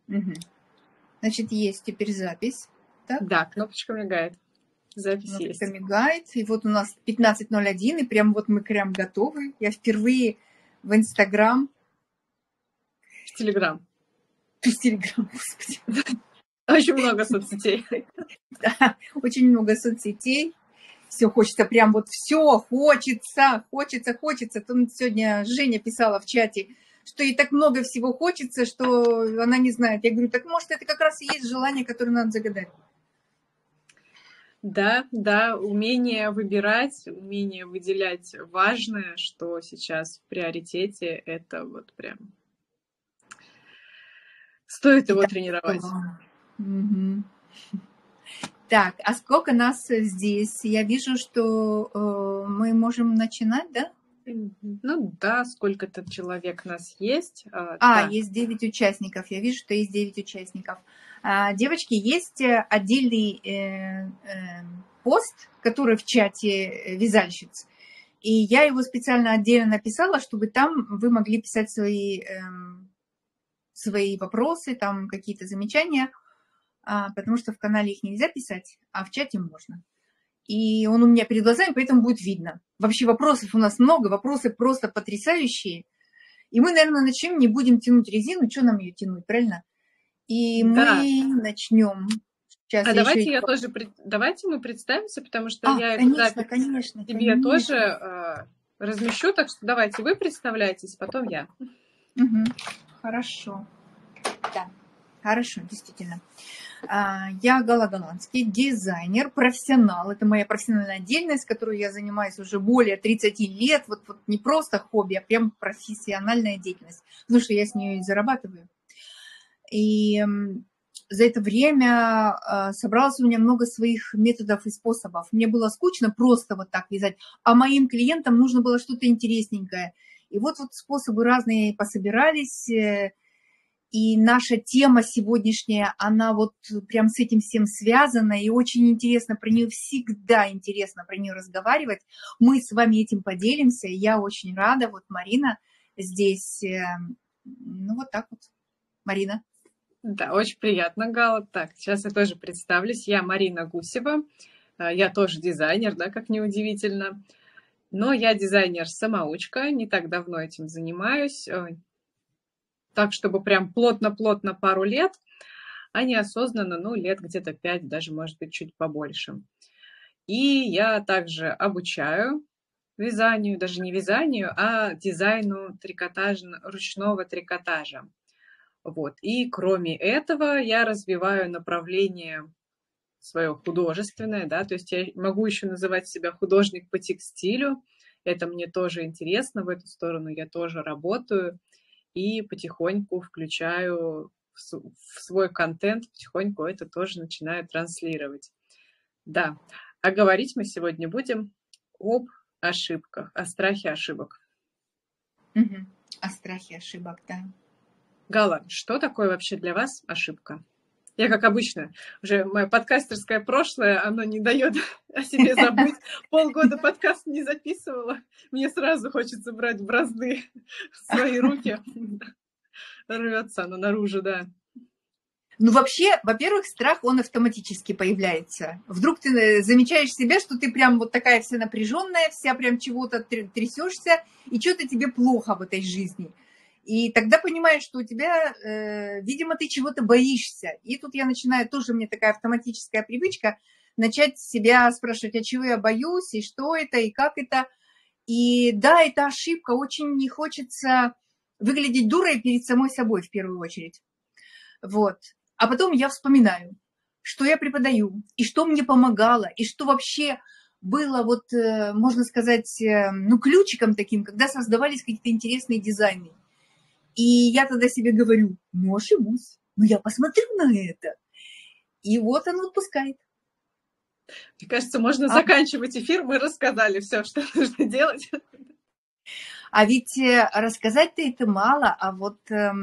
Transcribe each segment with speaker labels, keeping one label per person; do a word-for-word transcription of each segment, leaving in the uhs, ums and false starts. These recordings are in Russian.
Speaker 1: Мгм. Значит, есть теперь запись. Так?
Speaker 2: Да, кнопочка мигает. Запись
Speaker 1: Кнопочка
Speaker 2: есть.
Speaker 1: мигает. И вот у нас пятнадцать ноль один, и прям вот мы прям готовы. Я впервые в Инстаграм.
Speaker 2: В Телеграм.
Speaker 1: В Телеграм, господи.
Speaker 2: Очень много соцсетей.
Speaker 1: Да, очень много соцсетей. Все хочется, прям вот все хочется, хочется, хочется. Тут сегодня Женя писала в чате, что ей так много всего хочется, что она не знает. Я говорю, так может это как раз и есть желание, которое надо загадать.
Speaker 2: Да, да, умение выбирать, умение выделять важное, что сейчас в приоритете, это вот прям стоит его
Speaker 1: Итак,
Speaker 2: тренировать.
Speaker 1: угу. Так, а сколько нас здесь? Я вижу, что э, мы можем начинать, да?
Speaker 2: Ну да, сколько-то человек нас есть. А,
Speaker 1: а
Speaker 2: да.
Speaker 1: Есть девять участников. Я вижу, что есть девять участников. А, девочки, есть отдельный э, э, пост, который в чате вязальщиц. И я его специально отдельно написала, чтобы там вы могли писать свои, э, свои вопросы, там какие-то замечания, а, потому что в канале их нельзя писать, а в чате можно. И он у меня перед глазами, поэтому будет видно. Вообще вопросов у нас много, вопросы просто потрясающие. И мы, наверное, начнем, не будем тянуть резину, что нам ее тянуть, правильно? И
Speaker 2: Да.
Speaker 1: мы начнем. Сейчас
Speaker 2: а
Speaker 1: я
Speaker 2: давайте
Speaker 1: еще...
Speaker 2: я тоже, давайте мы представимся, потому что
Speaker 1: А,
Speaker 2: я
Speaker 1: конечно, конечно,
Speaker 2: тебе
Speaker 1: конечно.
Speaker 2: тоже э, размещу, так что давайте вы представляетесь, потом я.
Speaker 1: Угу. Хорошо. Да, хорошо, действительно. Я Гала Голландский, дизайнер, профессионал. Это моя профессиональная деятельность, которой я занимаюсь уже более тридцати лет. Вот, вот не просто хобби, а прям профессиональная деятельность. Потому что я с нее и зарабатываю. И за это время собралось у меня много своих методов и способов. Мне было скучно просто вот так вязать, а моим клиентам нужно было что-то интересненькое. И вот, вот способы разные пособирались. И наша тема сегодняшняя, она вот прям с этим всем связана, и очень интересно про нее, всегда интересно про нее разговаривать. Мы с вами этим поделимся, и я очень рада. Вот Марина здесь, ну вот так вот. Марина.
Speaker 2: Да, очень приятно, Гала. Так, сейчас я тоже представлюсь. Я Марина Гусева, я тоже дизайнер, да, как неудивительно. Но я дизайнер-самоучка, не так давно этим занимаюсь. Так, чтобы прям плотно-плотно пару лет, а неосознанно, ну, лет где-то пять, даже, может быть, чуть побольше. И я также обучаю вязанию, даже не вязанию, а дизайну трикотажа, ручного трикотажа. Вот. И кроме этого я развиваю направление свое художественное, да, то есть я могу еще называть себя художник по текстилю, это мне тоже интересно, в эту сторону я тоже работаю. И потихоньку включаю в свой контент, потихоньку это тоже начинаю транслировать. Да, а говорить мы сегодня будем об ошибках, о страхе ошибок.
Speaker 1: Угу. О страхе ошибок, да.
Speaker 2: Гала, что такое вообще для вас ошибка? Я, как обычно, уже мое подкастерское прошлое, оно не дает о себе забыть. Полгода подкаст не записывала. Мне сразу хочется брать бразды в свои руки. Рвется оно наружу, да.
Speaker 1: Ну, вообще, во-первых, страх, он автоматически появляется. Вдруг ты замечаешь себя, что ты прям вот такая вся напряженная, вся прям чего-то трясешься, и что-то тебе плохо в этой жизни. И тогда понимаешь, что у тебя, э, видимо, ты чего-то боишься. И тут я начинаю, тоже мне такая автоматическая привычка, начать себя спрашивать, а чего я боюсь, и что это, и как это. И да, это ошибка, очень не хочется выглядеть дурой перед самой собой в первую очередь. Вот. А потом я вспоминаю, что я преподаю, и что мне помогало, и что вообще было, вот, можно сказать, ну, ключиком таким, когда создавались какие-то интересные дизайны. И я тогда себе говорю, ну, ошибусь, ну, я посмотрю на это. И вот он отпускает.
Speaker 2: Мне кажется, можно а... заканчивать эфир, мы рассказали все, что нужно делать.
Speaker 1: А ведь рассказать-то это мало, а вот...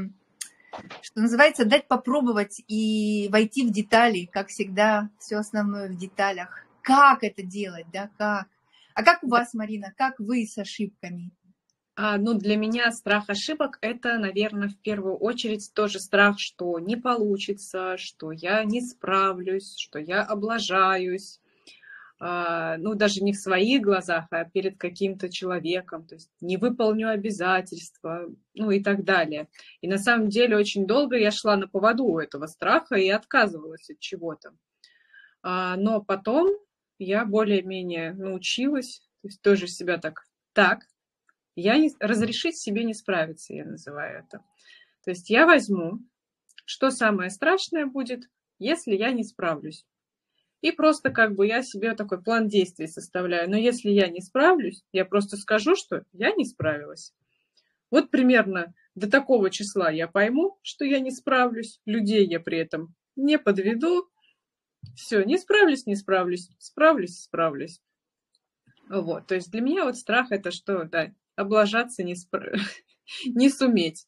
Speaker 1: Что называется, дать попробовать и войти в детали, как всегда, все основное в деталях. Как это делать, да, как? А как у вас, Марина, как вы с ошибками?
Speaker 2: А, ну, для меня страх ошибок – это, наверное, в первую очередь тоже страх, что не получится, что я не справлюсь, что я облажаюсь. А, ну, даже не в своих глазах, а перед каким-то человеком, то есть не выполню обязательства, ну и так далее. И на самом деле очень долго я шла на поводу у этого страха и отказывалась от чего-то. А, но потом я более-менее научилась, то есть тоже себя так, так, я не, разрешить себе не справиться, я называю это. То есть я возьму, что самое страшное будет, если я не справлюсь. И просто как бы я себе такой план действий составляю. Но если я не справлюсь, я просто скажу, что я не справилась. Вот примерно до такого числа я пойму, что я не справлюсь. Людей я при этом не подведу. Все, не справлюсь, не справлюсь. Справлюсь, справлюсь. Вот. То есть для меня вот страх это что, да, облажаться, не, спра... не суметь.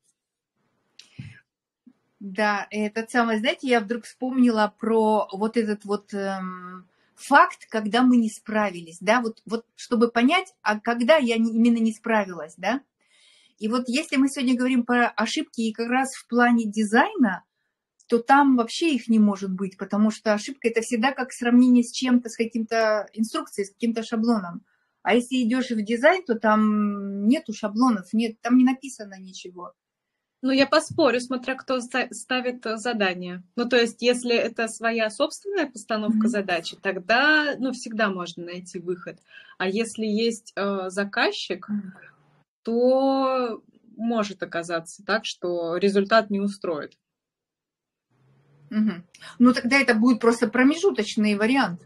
Speaker 1: Да, этот самый, знаете, я вдруг вспомнила про вот этот вот эм, факт, когда мы не справились, да, вот, вот чтобы понять, а когда я не, именно не справилась, да. И вот если мы сегодня говорим про ошибки и как раз в плане дизайна, то там вообще их не может быть, потому что ошибка – это всегда как сравнение с чем-то, с каким-то инструкцией, с каким-то шаблоном. А если идешь в дизайн, то там нету шаблонов, нет, там не написано ничего.
Speaker 2: Ну, я поспорю, смотря кто ставит задание. Ну, то есть, если это своя собственная постановка mm-hmm. задачи, тогда, ну, всегда можно найти выход. А если есть э, заказчик, mm-hmm. то может оказаться так, что результат не устроит.
Speaker 1: Угу. Ну, тогда это будет просто промежуточный вариант.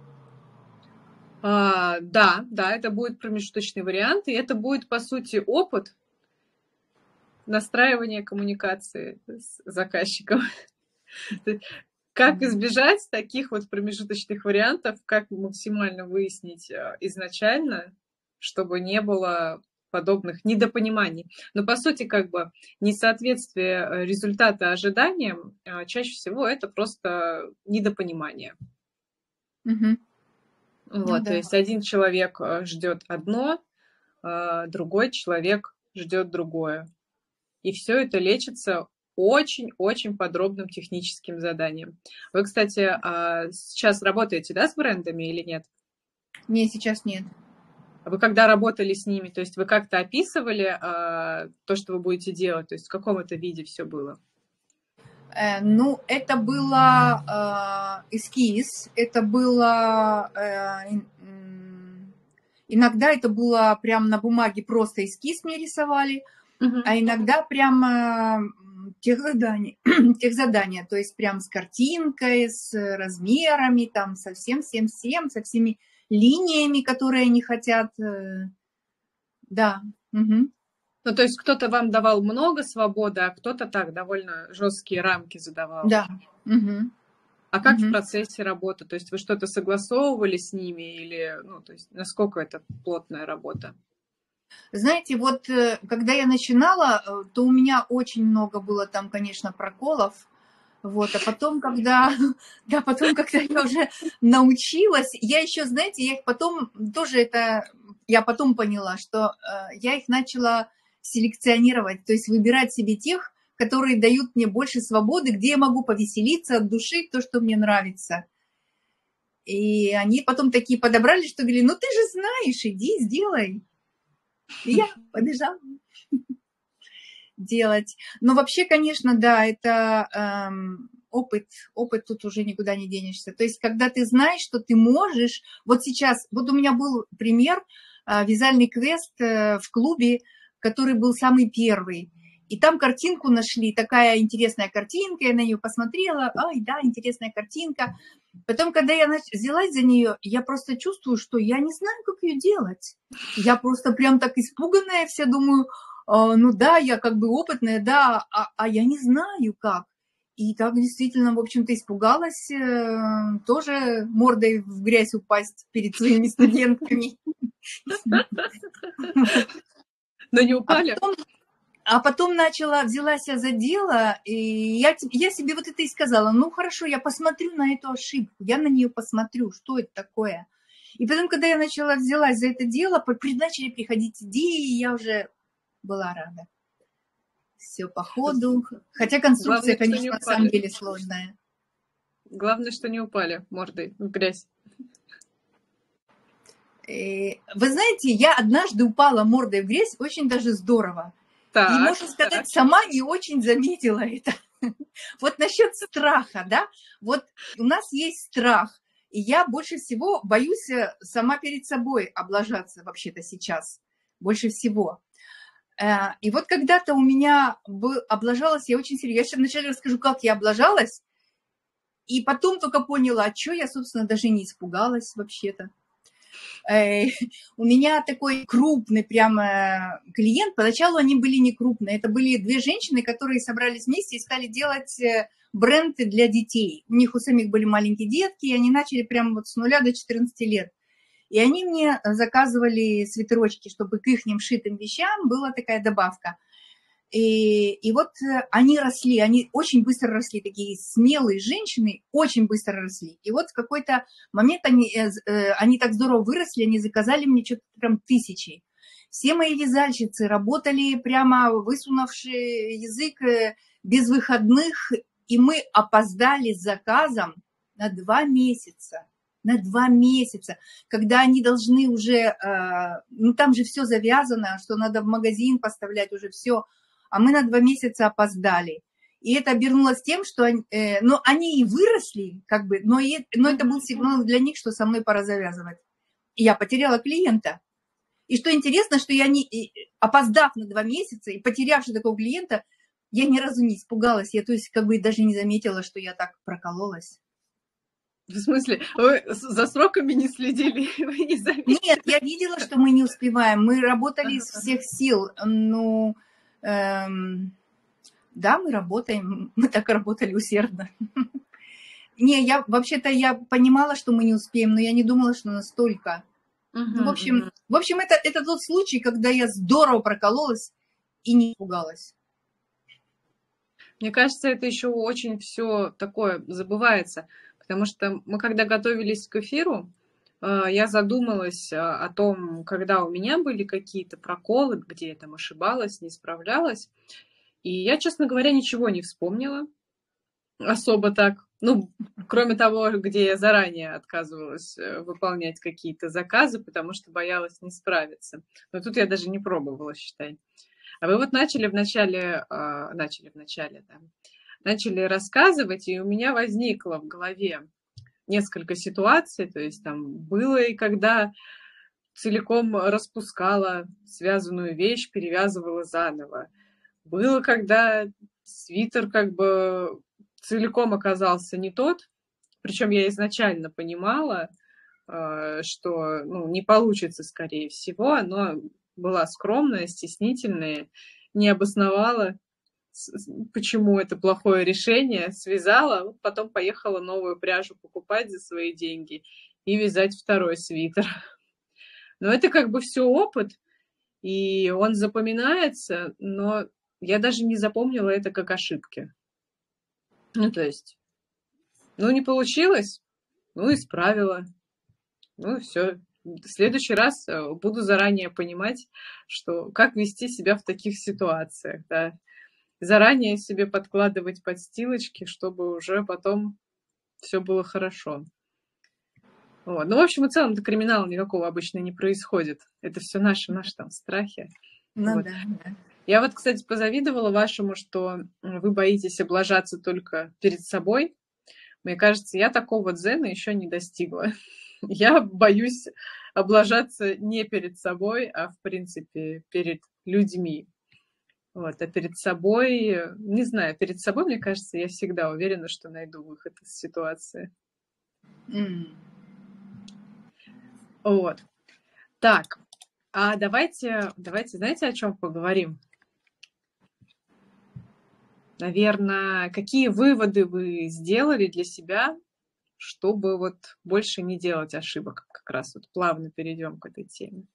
Speaker 2: А, да, да, это будет промежуточный вариант, и это будет, по сути, опыт настраивания коммуникации с заказчиком. Как избежать таких вот промежуточных вариантов, как максимально выяснить изначально, чтобы не было подобных недопониманий. Но, по сути, как бы несоответствие результата ожиданиям чаще всего это просто недопонимание.
Speaker 1: Угу.
Speaker 2: Вот,
Speaker 1: ну, да.
Speaker 2: То есть один человек ждет одно, другой человек ждет другое. И все это лечится очень-очень подробным техническим заданием. Вы, кстати, сейчас работаете, да, с брендами или нет?
Speaker 1: Не, сейчас нет.
Speaker 2: Вы когда работали с ними, то есть вы как-то описывали а, то, что вы будете делать? То есть в каком это виде все было?
Speaker 1: Э, ну, это было э, эскиз, это было... Э, иногда это было прям на бумаге просто эскиз мне рисовали, uh-huh. а иногда прямо техзадание, техзадание, то есть прям с картинкой, с размерами, там, со всем-всем-всем, со всеми линиями, которые они хотят. Да. Угу.
Speaker 2: Ну, то есть кто-то вам давал много свободы, а кто-то так довольно жесткие рамки задавал.
Speaker 1: Да. Угу.
Speaker 2: А как
Speaker 1: угу.
Speaker 2: в процессе работы? То есть вы что-то согласовывали с ними или, ну, то есть насколько это плотная работа?
Speaker 1: Знаете, вот когда я начинала, то у меня очень много было там, конечно, проколов. Вот, а потом, когда, да, потом, когда я уже научилась, я еще, знаете, я их потом, тоже это, я потом поняла, что э, я их начала селекционировать, то есть выбирать себе тех, которые дают мне больше свободы, где я могу повеселиться от души, то, что мне нравится. И они потом такие подобрали, что говорили, ну ты же знаешь, иди, сделай. И я побежала делать. Но вообще, конечно, да, это эм, опыт, опыт тут уже никуда не денешься. То есть, когда ты знаешь, что ты можешь, вот сейчас, вот у меня был пример, э, вязальный квест э, в клубе, который был самый первый. И там картинку нашли, такая интересная картинка, я на нее посмотрела, ай, да, интересная картинка. Потом, когда я взялась за нее, я просто чувствую, что я не знаю, как ее делать. Я просто прям так испуганная вся, думаю, ну да, я как бы опытная, да, а, а я не знаю как. И так действительно, в общем-то, испугалась э, тоже мордой в грязь упасть перед своими студентками.
Speaker 2: Но не упали?
Speaker 1: А потом начала, взялась я за дело, и я, я себе вот это и сказала, ну хорошо, я посмотрю на эту ошибку, я на нее посмотрю, что это такое. И потом, когда я начала взялась за это дело, начали приходить идеи, и я уже была рада. Все по ходу. Хотя конструкция,
Speaker 2: Главное,
Speaker 1: конечно, на самом деле сложная.
Speaker 2: Главное, что не упали мордой в грязь.
Speaker 1: Вы знаете, я однажды упала мордой в грязь, очень даже здорово. Так, и, можно сказать, так. сама не очень заметила это. Вот насчет страха, да, вот у нас есть страх, и я больше всего боюсь сама перед собой облажаться вообще-то сейчас, больше всего. И вот когда-то у меня был, облажалась я очень серьезно. Я сейчас вначале расскажу, как я облажалась, и потом только поняла, а что я, собственно, даже не испугалась вообще-то. У меня такой крупный прямо клиент. Поначалу они были не крупные. Это были две женщины, которые собрались вместе и стали делать бренды для детей. У них у самих были маленькие детки, и они начали прямо вот с нуля до четырнадцати лет. И они мне заказывали свитерочки, чтобы к их шитым вещам была такая добавка. И, и вот они росли, они очень быстро росли, такие смелые женщины, очень быстро росли. И вот в какой-то момент они, они так здорово выросли, они заказали мне что-то прям тысячи. Все мои вязальщицы работали прямо высунувши язык без выходных, и мы опоздали с заказом на два месяца. На два месяца, когда они должны уже, ну там же все завязано, что надо в магазин поставлять уже все, а мы на два месяца опоздали. И это обернулось тем, что они, э, ну, они и выросли, как бы, но, и, но это был сигнал для них, что со мной пора завязывать. И я потеряла клиента. И что интересно, что я, не, опоздав на два месяца и потерявши такого клиента, я ни разу не испугалась. Я, то есть, как бы даже не заметила, что я так прокололась.
Speaker 2: В смысле, вы за сроками не следили? Вы не заметили?
Speaker 1: Нет, я видела, что мы не успеваем. Мы работали из всех сил. Ну, эм, да, мы работаем. Мы так работали усердно. Не, я вообще-то я понимала, что мы не успеем, но я не думала, что настолько. Uh-huh, ну, в общем, uh-huh. в общем это, это тот случай, когда я здорово прокололась и не испугалась.
Speaker 2: Мне кажется, это еще очень все такое забывается. Потому что мы, когда готовились к эфиру, я задумалась о том, когда у меня были какие-то проколы, где я там ошибалась, не справлялась. И я, честно говоря, ничего не вспомнила особо так. Ну, кроме того, где я заранее отказывалась выполнять какие-то заказы, потому что боялась не справиться. Но тут я даже не пробовала, считай. А вы вот начали в начале, начали в начале, да, начали рассказывать, и у меня возникло в голове несколько ситуаций, то есть там было и когда целиком распускала связанную вещь, перевязывала заново. Было, когда свитер как бы целиком оказался не тот, причем я изначально понимала, что ну, не получится, скорее всего, но была скромная, стеснительная, не обосновала, почему это плохое решение, связала, потом поехала новую пряжу покупать за свои деньги и вязать второй свитер. Но это как бы все опыт, и он запоминается, но я даже не запомнила это как ошибки. Ну, то есть, ну, не получилось, ну, исправила, ну, все. В следующий раз буду заранее понимать, что, как вести себя в таких ситуациях, да. Заранее себе подкладывать подстилочки, чтобы уже потом все было хорошо. Вот. Ну, в общем и целом, до криминала никакого обычно не происходит. Это все наши, наши там страхи.
Speaker 1: Ну,
Speaker 2: вот.
Speaker 1: да, да.
Speaker 2: Я вот, кстати, позавидовала вашему, что вы боитесь облажаться только перед собой. Мне кажется, я такого дзена еще не достигла. Я боюсь облажаться не перед собой, а, в принципе, перед людьми. Вот, а перед собой, не знаю, перед собой, мне кажется, я всегда уверена, что найду выход из ситуации.
Speaker 1: Mm.
Speaker 2: Вот. Так, а давайте, давайте, знаете, о чем поговорим? Наверное, какие выводы вы сделали для себя, чтобы вот больше не делать ошибок? Как раз вот плавно перейдем к этой теме.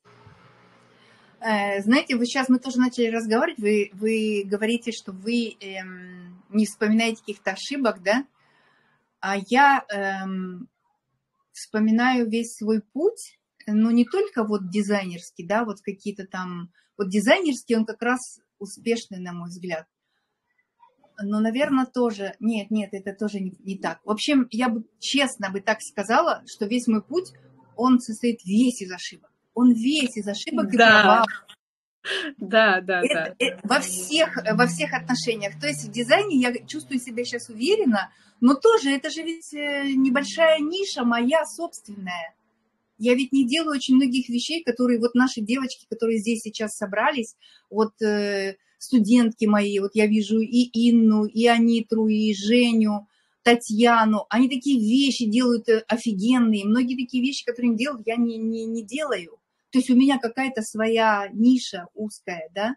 Speaker 1: Знаете, вы сейчас мы тоже начали разговаривать, вы, вы говорите, что вы эм, не вспоминаете каких-то ошибок, да? А я эм, вспоминаю весь свой путь, но не только вот дизайнерский, да, вот какие-то там... Вот дизайнерский, он как раз успешный, на мой взгляд. Но, наверное, тоже... Нет, нет, это тоже не, не так. В общем, я бы честно бы так сказала, что весь мой путь, он состоит весь из ошибок. Он весь из ошибок и
Speaker 2: Да,
Speaker 1: провалов.
Speaker 2: да, да,
Speaker 1: Это,
Speaker 2: да.
Speaker 1: это во всех, во всех отношениях. То есть в дизайне я чувствую себя сейчас уверенно, но тоже это же ведь небольшая ниша моя собственная. Я ведь не делаю очень многих вещей, которые вот наши девочки, которые здесь сейчас собрались, вот э, студентки мои, вот я вижу и Инну, и Анитру, и Женю, Татьяну, они такие вещи делают офигенные, многие такие вещи, которые они делают, я не, не, не делаю. То есть у меня какая-то своя ниша узкая, да,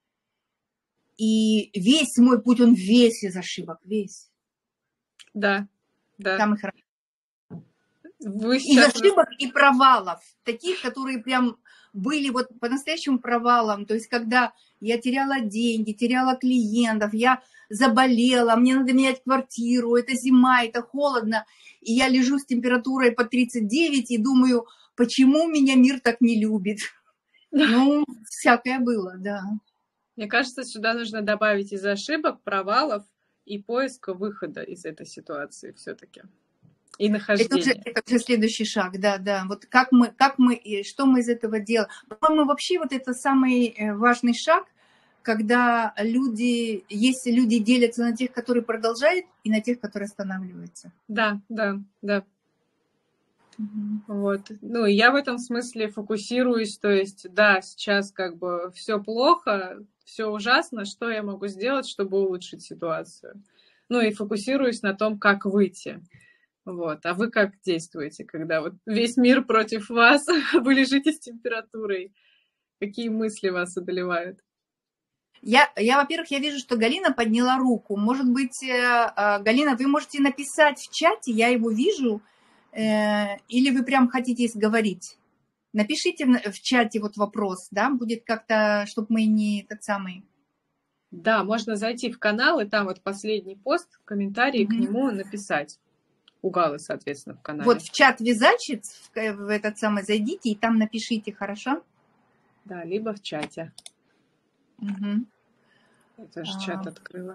Speaker 1: и весь мой путь, он весь из ошибок, весь.
Speaker 2: Да, да.
Speaker 1: Самый хороший.
Speaker 2: Вы
Speaker 1: Из
Speaker 2: сейчас...
Speaker 1: ошибок и провалов, таких, которые прям были вот по-настоящему провалом, то есть когда я теряла деньги, теряла клиентов, я заболела, мне надо менять квартиру, это зима, это холодно, и я лежу с температурой по тридцать девять и думаю, почему меня мир так не любит? Ну, всякое было, да.
Speaker 2: Мне кажется, сюда нужно добавить из ошибок, провалов и поиска выхода из этой ситуации все-таки. И нахождение.
Speaker 1: Это уже, это уже следующий шаг, да, да. Вот как мы, как мы, что мы из этого делаем. По-моему, вообще вот это самый важный шаг, когда люди, если люди делятся на тех, которые продолжают, и на тех, которые останавливаются.
Speaker 2: Да, да, да.
Speaker 1: Угу.
Speaker 2: Вот. Ну, и я в этом смысле фокусируюсь, то есть, да, сейчас как бы все плохо, все ужасно, что я могу сделать, чтобы улучшить ситуацию. Ну, и фокусируюсь на том, как выйти. Вот. А вы как действуете, когда вот весь мир против вас, вы лежите с температурой? Какие мысли вас одолевают?
Speaker 1: Я, я, во-первых, я вижу, что Галина подняла руку. Может быть, Галина, вы можете написать в чате, я его вижу, или вы прям хотите говорить? Напишите в чате вот вопрос, да, будет как-то, чтобы мы не тот самый...
Speaker 2: Да, можно зайти в канал, и там вот последний пост, комментарий угу. к нему написать. У Галы, соответственно, в канале.
Speaker 1: Вот в чат Вязачец, в этот самый зайдите и там напишите, хорошо?
Speaker 2: Да, либо в чате.
Speaker 1: Угу.
Speaker 2: Я тоже а... чат открыла.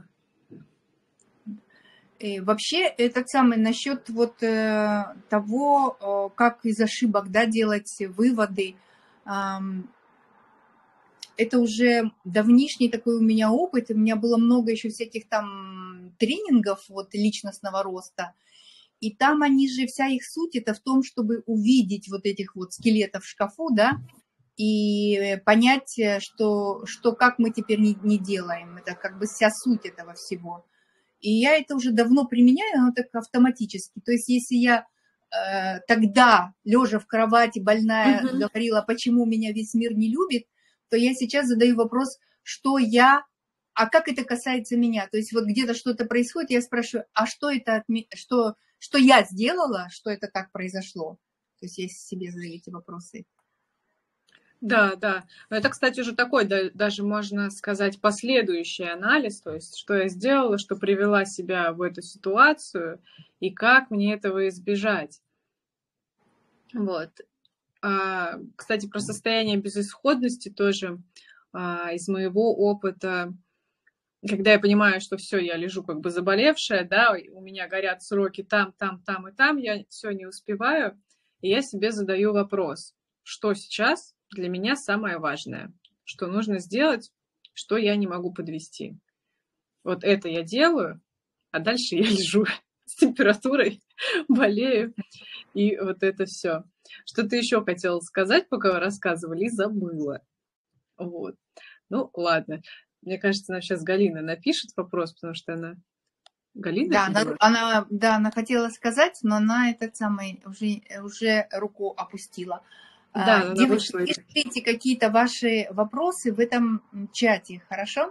Speaker 1: И вообще, этот самый, насчет вот э, того, э, как из ошибок, да, делать выводы, э, это уже давнишний такой у меня опыт, у меня было много еще всяких там тренингов вот личностного роста, и там они же, вся их суть, это в том, чтобы увидеть вот этих вот скелетов в шкафу, да, и понять, что, что как мы теперь не, не делаем, это как бы вся суть этого всего. И я это уже давно применяю, оно так автоматически. То есть если я э, тогда, лежа в кровати, больная, uh-huh. говорила, почему меня весь мир не любит, то я сейчас задаю вопрос, что я, а как это касается меня? То есть вот где-то что-то происходит, я спрашиваю, а что это, что, что я сделала, что это так произошло? То есть я себе задаю эти вопросы.
Speaker 2: Да, да. Это, кстати, уже такой, да, даже можно сказать, последующий анализ, то есть, что я сделала, что привела себя в эту ситуацию, и как мне этого избежать. Вот. А, кстати, про состояние безысходности тоже а, из моего опыта, когда я понимаю, что все, я лежу как бы заболевшая, да, у меня горят сроки там, там, там и там, я все не успеваю, и я себе задаю вопрос, что сейчас для меня самое важное, что нужно сделать, что я не могу подвести. Вот это я делаю, а дальше я лежу с температурой, болею, и вот это все. Что ты еще хотела сказать, пока вы рассказывали, и забыла. Вот. Ну, ладно. Мне кажется, нам сейчас Галина напишет вопрос, потому что она... Галина?
Speaker 1: Да, она, она, да, она хотела сказать, но она этот самый уже, уже руку опустила.
Speaker 2: Да,
Speaker 1: девочки, пишите какие-то ваши вопросы в этом чате, хорошо?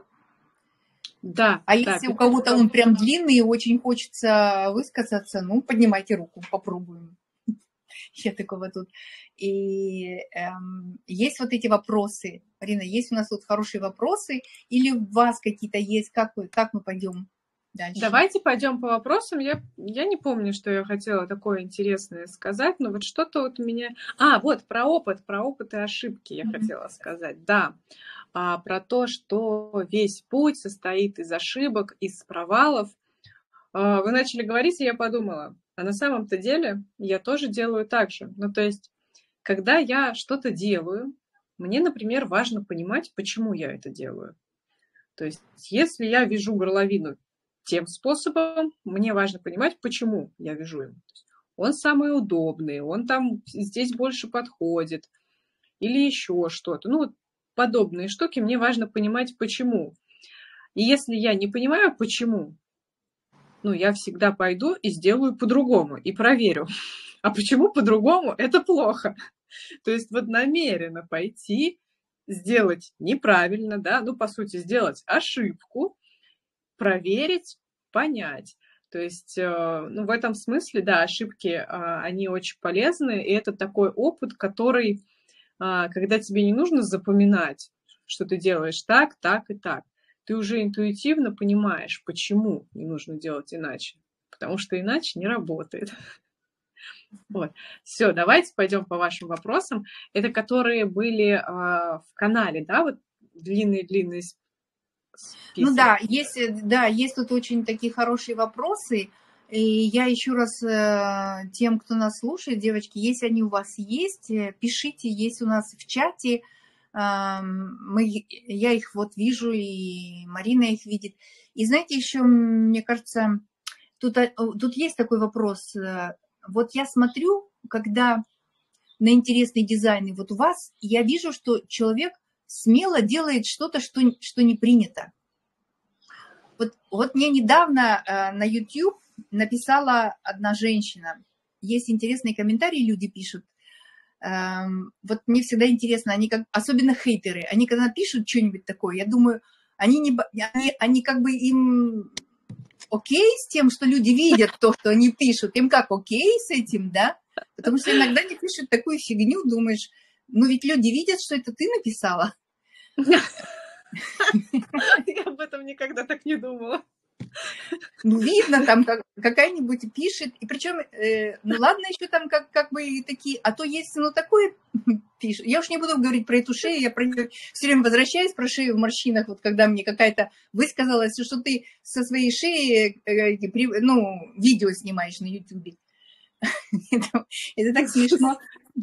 Speaker 2: Да.
Speaker 1: А
Speaker 2: да,
Speaker 1: если у кого-то он прям длинный и очень хочется высказаться, ну, поднимайте руку, попробуем. Я такого тут. И эм, есть вот эти вопросы. Марина, есть у нас тут хорошие вопросы? Или у вас какие-то есть? Как, вы, как мы пойдем? дальше.
Speaker 2: Давайте пойдем по вопросам. Я, я не помню, что я хотела такое интересное сказать, но вот что-то вот у меня... А, вот, про опыт, про опыт и ошибки я mm-hmm. хотела сказать. Да, а, про то, что весь путь состоит из ошибок, из провалов. А, вы начали говорить, и я подумала, а на самом-то деле я тоже делаю так же. Ну, то есть, когда я что-то делаю, мне, например, важно понимать, почему я это делаю. То есть, если я вяжу горловину тем способом, мне важно понимать, почему я вяжу им. Он самый удобный, он там здесь больше подходит, или еще что-то. Ну, вот подобные штуки мне важно понимать, почему. И если я не понимаю, почему, ну, я всегда пойду и сделаю по-другому, и проверю. А почему по-другому? Это плохо. То есть вот намеренно пойти, сделать неправильно, да, ну, по сути, сделать ошибку, проверить, понять. То есть, ну, в этом смысле, да, ошибки, они очень полезны, и это такой опыт, который, когда тебе не нужно запоминать, что ты делаешь так, так и так, ты уже интуитивно понимаешь, почему не нужно делать иначе, потому что иначе не работает. Вот. Все, давайте пойдем по вашим вопросам. Это которые были в канале, да, вот длинные-длинные списки.
Speaker 1: Ну да, есть, да, есть тут очень такие хорошие вопросы. И я еще раз э, тем, кто нас слушает, девочки, если они у вас есть, пишите, есть у нас в чате. Э, мы, я их вот вижу, и Марина их видит. И знаете, еще, мне кажется, тут, тут есть такой вопрос. Вот я смотрю, когда на интересные дизайны вот у вас, я вижу, что человек смело делает что-то, что, что не принято. Вот, вот мне недавно э, на YouTube написала одна женщина. Есть интересные комментарии, люди пишут. Э, вот мне всегда интересно, они как, особенно хейтеры, они когда пишут что-нибудь такое, я думаю, они, не, они, они как бы им окей с тем, что люди видят то, что они пишут, им как окей с этим, да? Потому что иногда они пишут такую фигню, думаешь, ну ведь люди видят, что это ты написала.
Speaker 2: Я об этом никогда так не думала.
Speaker 1: Ну, видно, там как, какая-нибудь пишет, и причем, э, ну, ладно, еще там как, как бы такие, а то есть, ну, такое пишет. Я уж не буду говорить про эту шею, я про нее все время возвращаюсь, про шею в морщинах, вот когда мне какая-то высказалась, что ты со своей шеи, э, ну, видео снимаешь на Ютубе. это, это так смешно.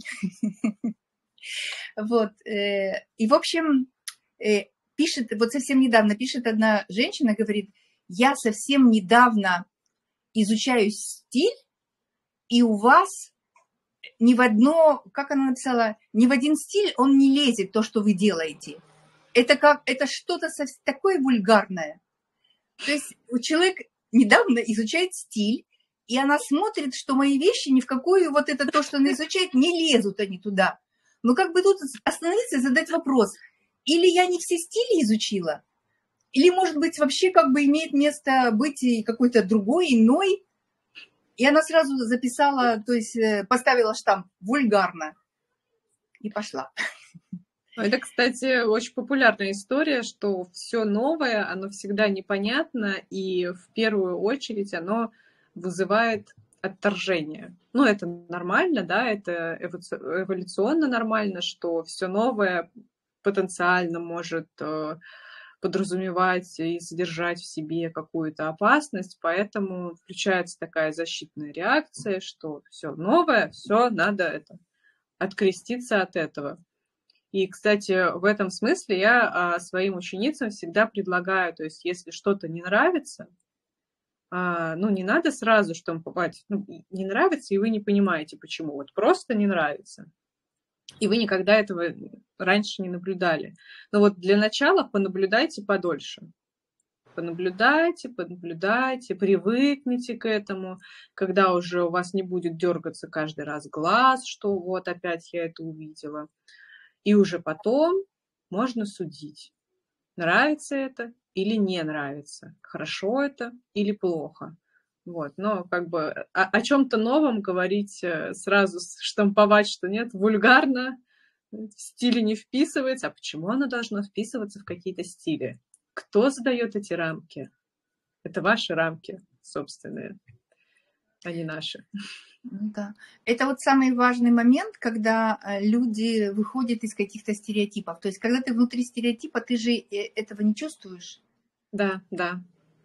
Speaker 1: Вот, э, и, в общем, э, пишет, вот совсем недавно пишет одна женщина, говорит, я совсем недавно изучаю стиль, и у вас ни в одно, как она написала, ни в один стиль он не лезет, то, что вы делаете. Это как, это что-то такое вульгарное. То есть человек недавно изучает стиль, и она смотрит, что мои вещи ни в какую, вот это то, что она изучает, не лезут они туда. Но как бы тут остановиться и задать вопрос, или я не все стили изучила, или, может быть, вообще как бы имеет место быть и какой-то другой, иной. И она сразу записала, то есть поставила штамп «вульгарно» и пошла.
Speaker 2: Это, кстати, очень популярная история, что все новое, оно всегда непонятно, и в первую очередь оно вызывает отторжение. Ну, это нормально, да, это эволюционно нормально, что все новое потенциально может подразумевать и содержать в себе какую-то опасность, поэтому включается такая защитная реакция, что все новое, все надо это откреститься от этого. И, кстати, в этом смысле я своим ученицам всегда предлагаю, то есть если что-то не нравится, ну, не надо сразу штамповать, ну, не нравится, и вы не понимаете, почему, вот просто не нравится. И вы никогда этого раньше не наблюдали. Но вот для начала понаблюдайте подольше. Понаблюдайте, понаблюдайте, привыкните к этому, когда уже у вас не будет дергаться каждый раз глаз, что вот опять я это увидела. И уже потом можно судить, нравится это или не нравится, хорошо это или плохо. Вот, но как бы о, о чем-то новом говорить сразу, штамповать, что нет, вульгарно, в стиле не вписывается. А почему оно должно вписываться в какие-то стили? Кто задает эти рамки? Это ваши рамки собственные, а не наши.
Speaker 1: Да. Это вот самый важный момент, когда люди выходят из каких-то стереотипов. То есть, когда ты внутри стереотипа, ты же этого не чувствуешь.
Speaker 2: Да, да.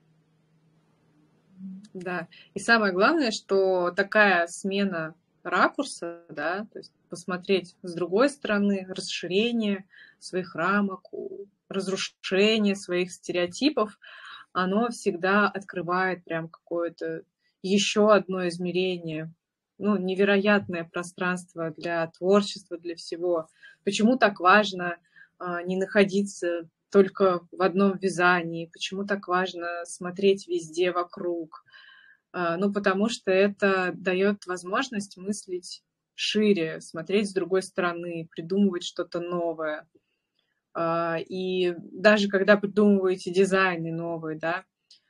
Speaker 2: Да. И самое главное, что такая смена ракурса, да, то есть посмотреть с другой стороны, расширение своих рамок, разрушение своих стереотипов, оно всегда открывает прям какое-то еще одно измерение, ну, невероятное пространство для творчества, для всего. Почему так важно а, не находиться только в одном вязании, почему так важно смотреть везде вокруг? А, ну, потому что это дает возможность мыслить шире, смотреть с другой стороны, придумывать что-то новое. А, и даже когда придумываете дизайны новые, да,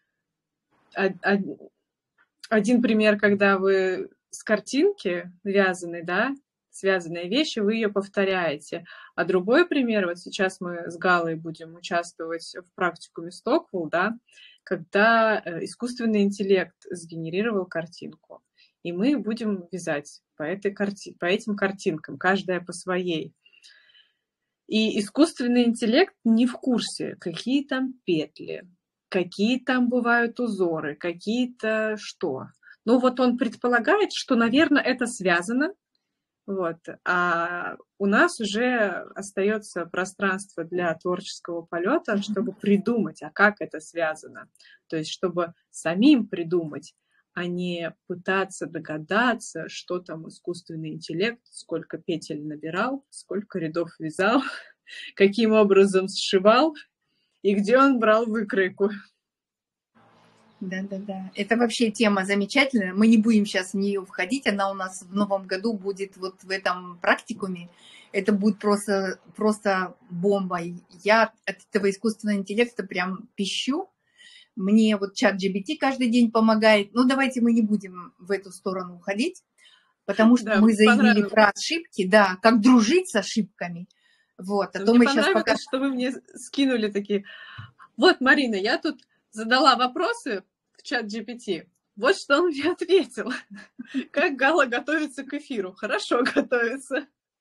Speaker 2: один пример, когда вы с картинки вязаной, да, связанные вещи, вы ее повторяете. А другой пример, вот сейчас мы с Галой будем участвовать в практикуме Stockwell, да, когда искусственный интеллект сгенерировал картинку. И мы будем вязать по, этой карти... по этим картинкам, каждая по своей. И искусственный интеллект не в курсе, какие там петли, какие там бывают узоры, какие-то что. Ну вот он предполагает, что, наверное, это связано, вот, а у нас уже остается пространство для творческого полета, чтобы придумать, а как это связано. То есть, чтобы самим придумать, а не пытаться догадаться, что там искусственный интеллект, сколько петель набирал, сколько рядов вязал, каким образом сшивал и где он брал выкройку.
Speaker 1: Да-да-да. Это вообще тема замечательная. Мы не будем сейчас в нее входить. Она у нас в новом году будет вот в этом практикуме. Это будет просто, просто бомба. Я от этого искусственного интеллекта прям пищу. Мне вот чат джи пи ти каждый день помогает. Но давайте мы не будем в эту сторону уходить, потому что да, мы заявили про ошибки. Да, как дружить с ошибками. Вот. А
Speaker 2: то
Speaker 1: мне
Speaker 2: мы сейчас пока... что вы мне скинули такие... Вот, Марина, я тут задала вопросы в чат джи пи ти. Вот что он мне ответил. Как Гала готовится к эфиру? Хорошо готовится.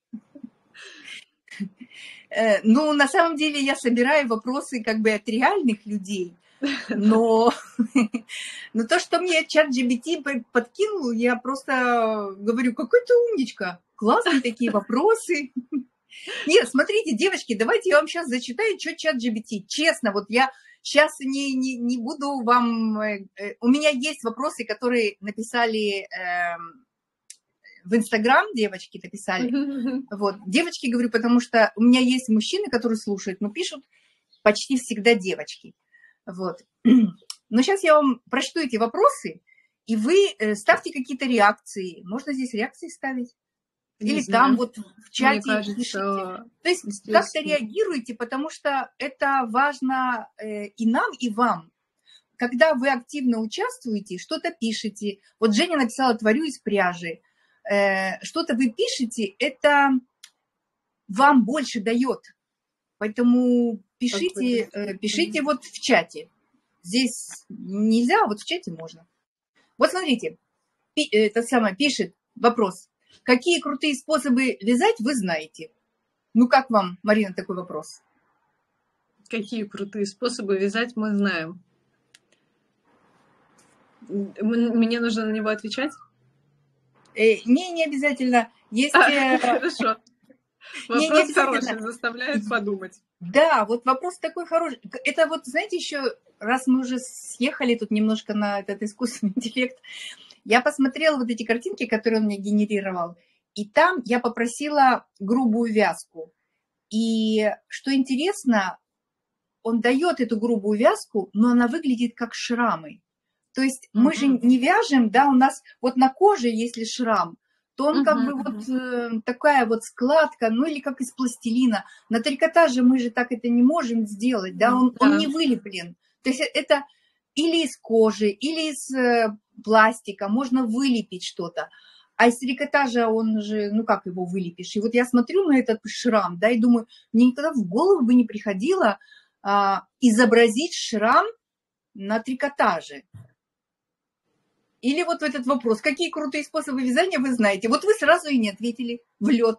Speaker 1: Ну, на самом деле я собираю вопросы как бы от реальных людей. Но, но то, что мне чат джи пи ти подкинул, я просто говорю, какой ты умничка. Классные такие вопросы. Нет, смотрите, девочки, давайте я вам сейчас зачитаю, что чат джи пи ти. Честно, вот я... Сейчас не, не, не буду вам... У меня есть вопросы, которые написали э, в Инстаграм, девочки написали. Mm-hmm. Вот. Девочки, говорю, потому что у меня есть мужчины, которые слушают, но пишут почти всегда девочки. Вот. Но сейчас я вам прочту эти вопросы, и вы ставьте какие-то реакции. Можно здесь реакции ставить? Или не там знаю. Вот в чате кажется, пишите. То есть как-то реагируйте, потому что это важно э, и нам, и вам. Когда вы активно участвуете, что-то пишете. Вот Женя написала «Творю из пряжи». Э, что-то вы пишете, это вам больше дает. Поэтому пишите, э, пишите вот в чате. Здесь нельзя, а вот в чате можно. Вот смотрите, пи, это самое пишет вопрос. Какие крутые способы вязать вы знаете? Ну, как вам, Марина, такой вопрос?
Speaker 2: Какие крутые способы вязать мы знаем? Мне нужно на него отвечать?
Speaker 1: Э, не, не обязательно. Есть...
Speaker 2: А, хорошо. Вопрос хороший, заставляет подумать.
Speaker 1: Да, вот вопрос такой хороший. Это вот, знаете, еще раз мы уже съехали тут немножко на этот искусственный интеллект, я посмотрела вот эти картинки, которые он мне генерировал, и там я попросила грубую вязку. И что интересно, он дает эту грубую вязку, но она выглядит как шрамы. То есть мы mm-hmm. же не вяжем, да, у нас вот на коже, если шрам, то он mm-hmm. как бы вот э, такая вот складка, ну или как из пластилина. На трикотаже мы же так это не можем сделать, да, он, mm-hmm. он не вылеплен. То есть это или из кожи, или из э, пластика, можно вылепить что-то. А из трикотажа он же, ну как его вылепишь? И вот я смотрю на этот шрам, да, и думаю, мне никогда в голову бы не приходило а, изобразить шрам на трикотаже. Или вот этот вопрос, какие крутые способы вязания вы знаете? Вот вы сразу и не ответили в лед.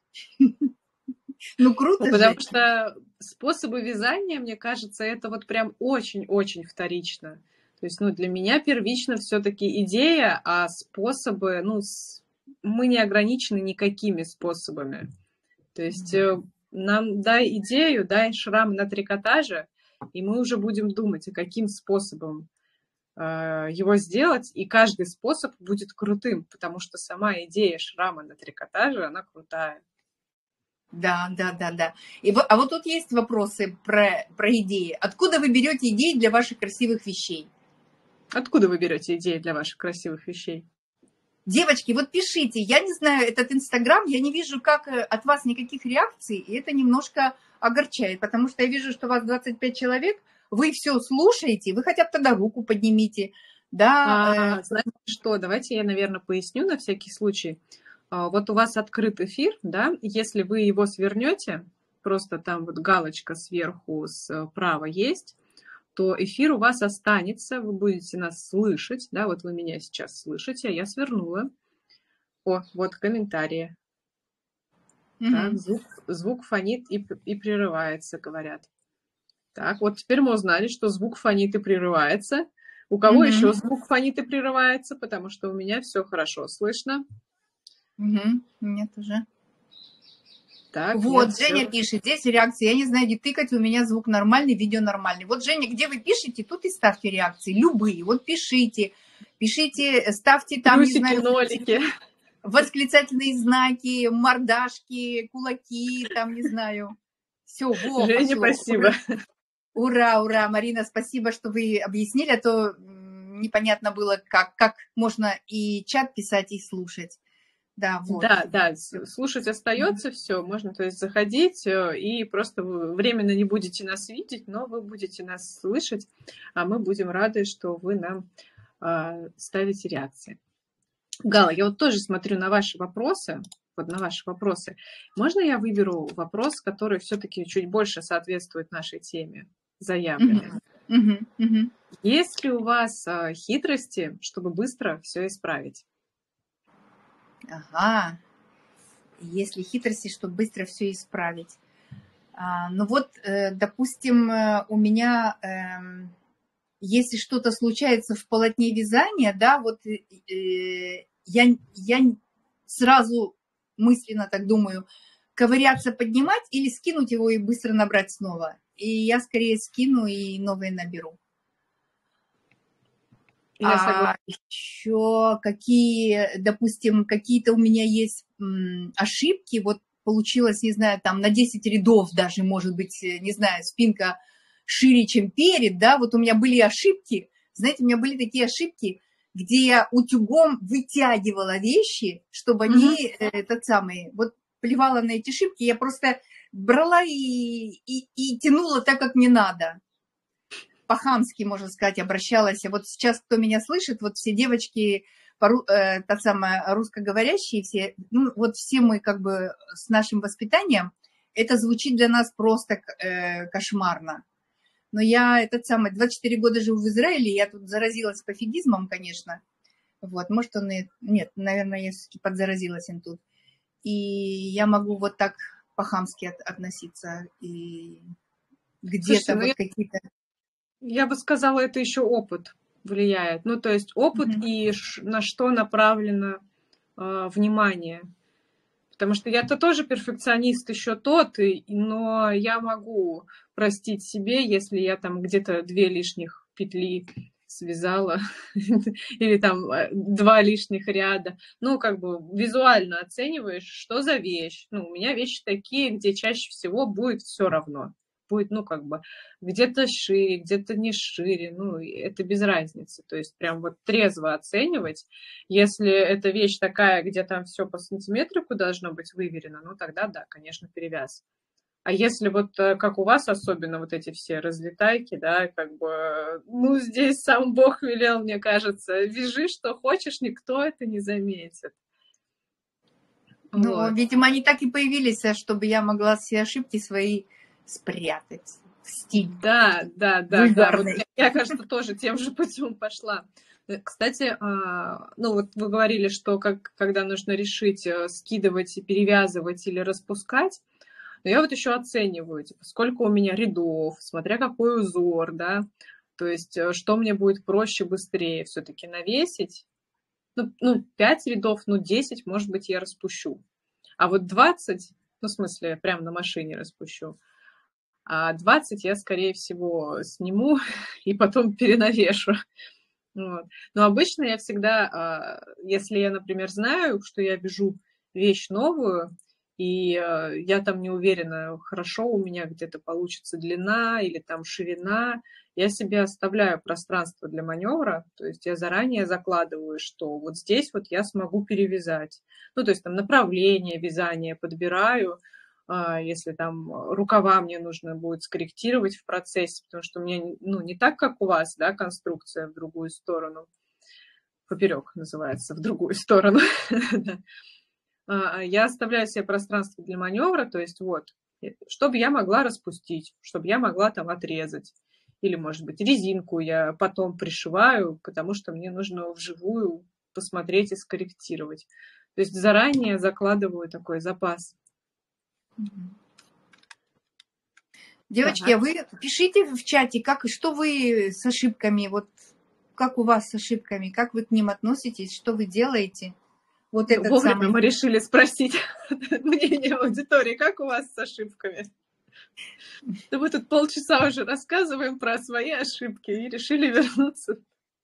Speaker 1: Ну, круто
Speaker 2: Ну,
Speaker 1: же.
Speaker 2: потому что способы вязания, мне кажется, это вот прям очень-очень вторично. То есть, ну, для меня первично все-таки идея, а способы, ну, с... мы не ограничены никакими способами. То есть э, нам дай идею, дай шрам на трикотаже, и мы уже будем думать, а каким способом э, его сделать, и каждый способ будет крутым, потому что сама идея шрама на трикотаже, она крутая.
Speaker 1: Да, да, да, да. И, а вот тут есть вопросы про, про идеи. Откуда вы берете идеи для ваших красивых вещей?
Speaker 2: Откуда вы берете идеи для ваших красивых вещей?
Speaker 1: Девочки, вот пишите. Я не знаю, этот Инстаграм, я не вижу как от вас никаких реакций, и это немножко огорчает, потому что я вижу, что у вас двадцать пять человек, вы все слушаете, вы хотя бы тогда руку поднимите. Да,
Speaker 2: А,
Speaker 1: э...
Speaker 2: знаете что, давайте я, наверное, поясню на всякий случай. Вот у вас открыт эфир, да, если вы его свернете, просто там вот галочка сверху справа есть, то эфир у вас останется, вы будете нас слышать, да, вот вы меня сейчас слышите, а я свернула. О, вот комментарии. Mm-hmm. Так, звук, звук фонит и, и прерывается, говорят. Так, вот теперь мы узнали, что звук фонит и прерывается. У кого mm-hmm. еще звук фонит и прерывается, потому что у меня все хорошо слышно.
Speaker 1: Угу, нет уже.
Speaker 2: Так,
Speaker 1: вот,
Speaker 2: нет,
Speaker 1: Женя
Speaker 2: все.
Speaker 1: пишет, здесь реакции, я не знаю, где тыкать, у меня звук нормальный, видео нормальный. Вот, Женя, где вы пишете, тут и ставьте реакции, любые. Вот пишите, пишите, ставьте там,
Speaker 2: плюсики,
Speaker 1: не знаю,
Speaker 2: нолики.
Speaker 1: Восклицательные знаки, мордашки, кулаки, там, не знаю. Все, во,
Speaker 2: Женя,
Speaker 1: пошло.
Speaker 2: спасибо.
Speaker 1: Ура, ура, Марина, спасибо, что вы объяснили, а то непонятно было, как, как можно и чат писать, и слушать. Да, вот.
Speaker 2: Да, да, слушать остается, mm-hmm. все, можно, то есть, заходить, и просто вы временно не будете нас видеть, но вы будете нас слышать, а мы будем рады, что вы нам э, ставите реакции. Гала, я вот тоже смотрю на ваши вопросы, вот на ваши вопросы. Можно я выберу вопрос, который все-таки чуть больше соответствует нашей теме, заявленной?
Speaker 1: Mm-hmm. Mm-hmm.
Speaker 2: Есть ли у вас э, хитрости, чтобы быстро все исправить?
Speaker 1: Ага, если хитрости, чтобы быстро все исправить. А, ну вот, э, допустим, у меня, э, если что-то случается в полотне вязания, да, вот э, я, я сразу мысленно так думаю, ковыряться, поднимать или скинуть его и быстро набрать снова. И я скорее скину и новые наберу. Я а еще какие, допустим, какие-то у меня есть м, ошибки, вот получилось, не знаю, там на десять рядов даже, может быть, не знаю, спинка шире, чем перед, да, вот у меня были ошибки, знаете, у меня были такие ошибки, где я утюгом вытягивала вещи, чтобы они, mm-hmm. этот самый, вот плевала на эти ошибки, я просто брала и, и, и тянула так, как мне надо. По-хамски, можно сказать, обращалась. А вот сейчас, кто меня слышит, вот все девочки, э, та самая русскоговорящие, все, ну, вот все мы как бы с нашим воспитанием, это звучит для нас просто э, кошмарно. Но я этот самый, двадцать четыре года живу в Израиле, я тут заразилась пофигизмом, конечно. Вот, может, он и... Нет, наверное, я все-таки подзаразилась им тут. И я могу вот так по-хамски от, относиться. И где-то вот
Speaker 2: я...
Speaker 1: какие-то...
Speaker 2: Я бы сказала, это еще опыт влияет. Ну, то есть опыт mm-hmm. и на что направлено э, внимание. Потому что я-то тоже перфекционист еще тот, и, но я могу простить себе, если я там где-то две лишних петли связала или там два лишних ряда. Ну, как бы визуально оцениваешь, что за вещь. Ну, у меня вещи такие, где чаще всего будет все равно. Будет, ну, как бы, где-то шире, где-то не шире, ну, это без разницы. То есть прям вот трезво оценивать. Если эта вещь такая, где там все по сантиметрику должно быть выверено, ну, тогда да, конечно, перевяз. А если вот как у вас особенно вот эти все разлетайки, да, как бы, ну, здесь сам Бог велел, мне кажется, вяжи, что хочешь, никто это не заметит.
Speaker 1: Ну, вот. Видимо, они так и появились, чтобы я могла все ошибки свои спрятать стиль.
Speaker 2: Да, да, да, да. Вот я, я, кажется, тоже тем же путем пошла. Кстати, ну вот вы говорили, что как, когда нужно решить, скидывать и перевязывать или распускать, но я вот еще оцениваю, типа, сколько у меня рядов, смотря какой узор, да, то есть что мне будет проще, быстрее все-таки навесить. Ну, ну, пять рядов, ну, десять, может быть, я распущу. А вот двадцать, ну, в смысле, прямо на машине распущу, а двадцать я, скорее всего, сниму и потом перенавешу. Вот. Но обычно я всегда, если я, например, знаю, что я вяжу вещь новую, и я там не уверена, хорошо у меня где-то получится длина или там ширина, я себе оставляю пространство для маневра, то есть я заранее закладываю, что вот здесь вот я смогу перевязать. Ну, то есть там направление вязания подбираю, если там рукава мне нужно будет скорректировать в процессе, потому что у меня, ну, не так, как у вас, да, конструкция в другую сторону, поперек называется, в другую сторону. Я оставляю себе пространство для маневра, то есть вот, чтобы я могла распустить, чтобы я могла там отрезать. Или, может быть, резинку я потом пришиваю, потому что мне нужно вживую посмотреть и скорректировать. То есть заранее закладываю такой запас.
Speaker 1: Девочки, а вы пишите в чате, как и что вы с ошибками, вот как у вас с ошибками, как вы к ним относитесь, что вы делаете. Вот этот
Speaker 2: Вовремя
Speaker 1: самый...
Speaker 2: мы решили спросить мнение аудитории, как у вас с ошибками. Да мы тут полчаса уже рассказываем про свои ошибки и решили вернуться.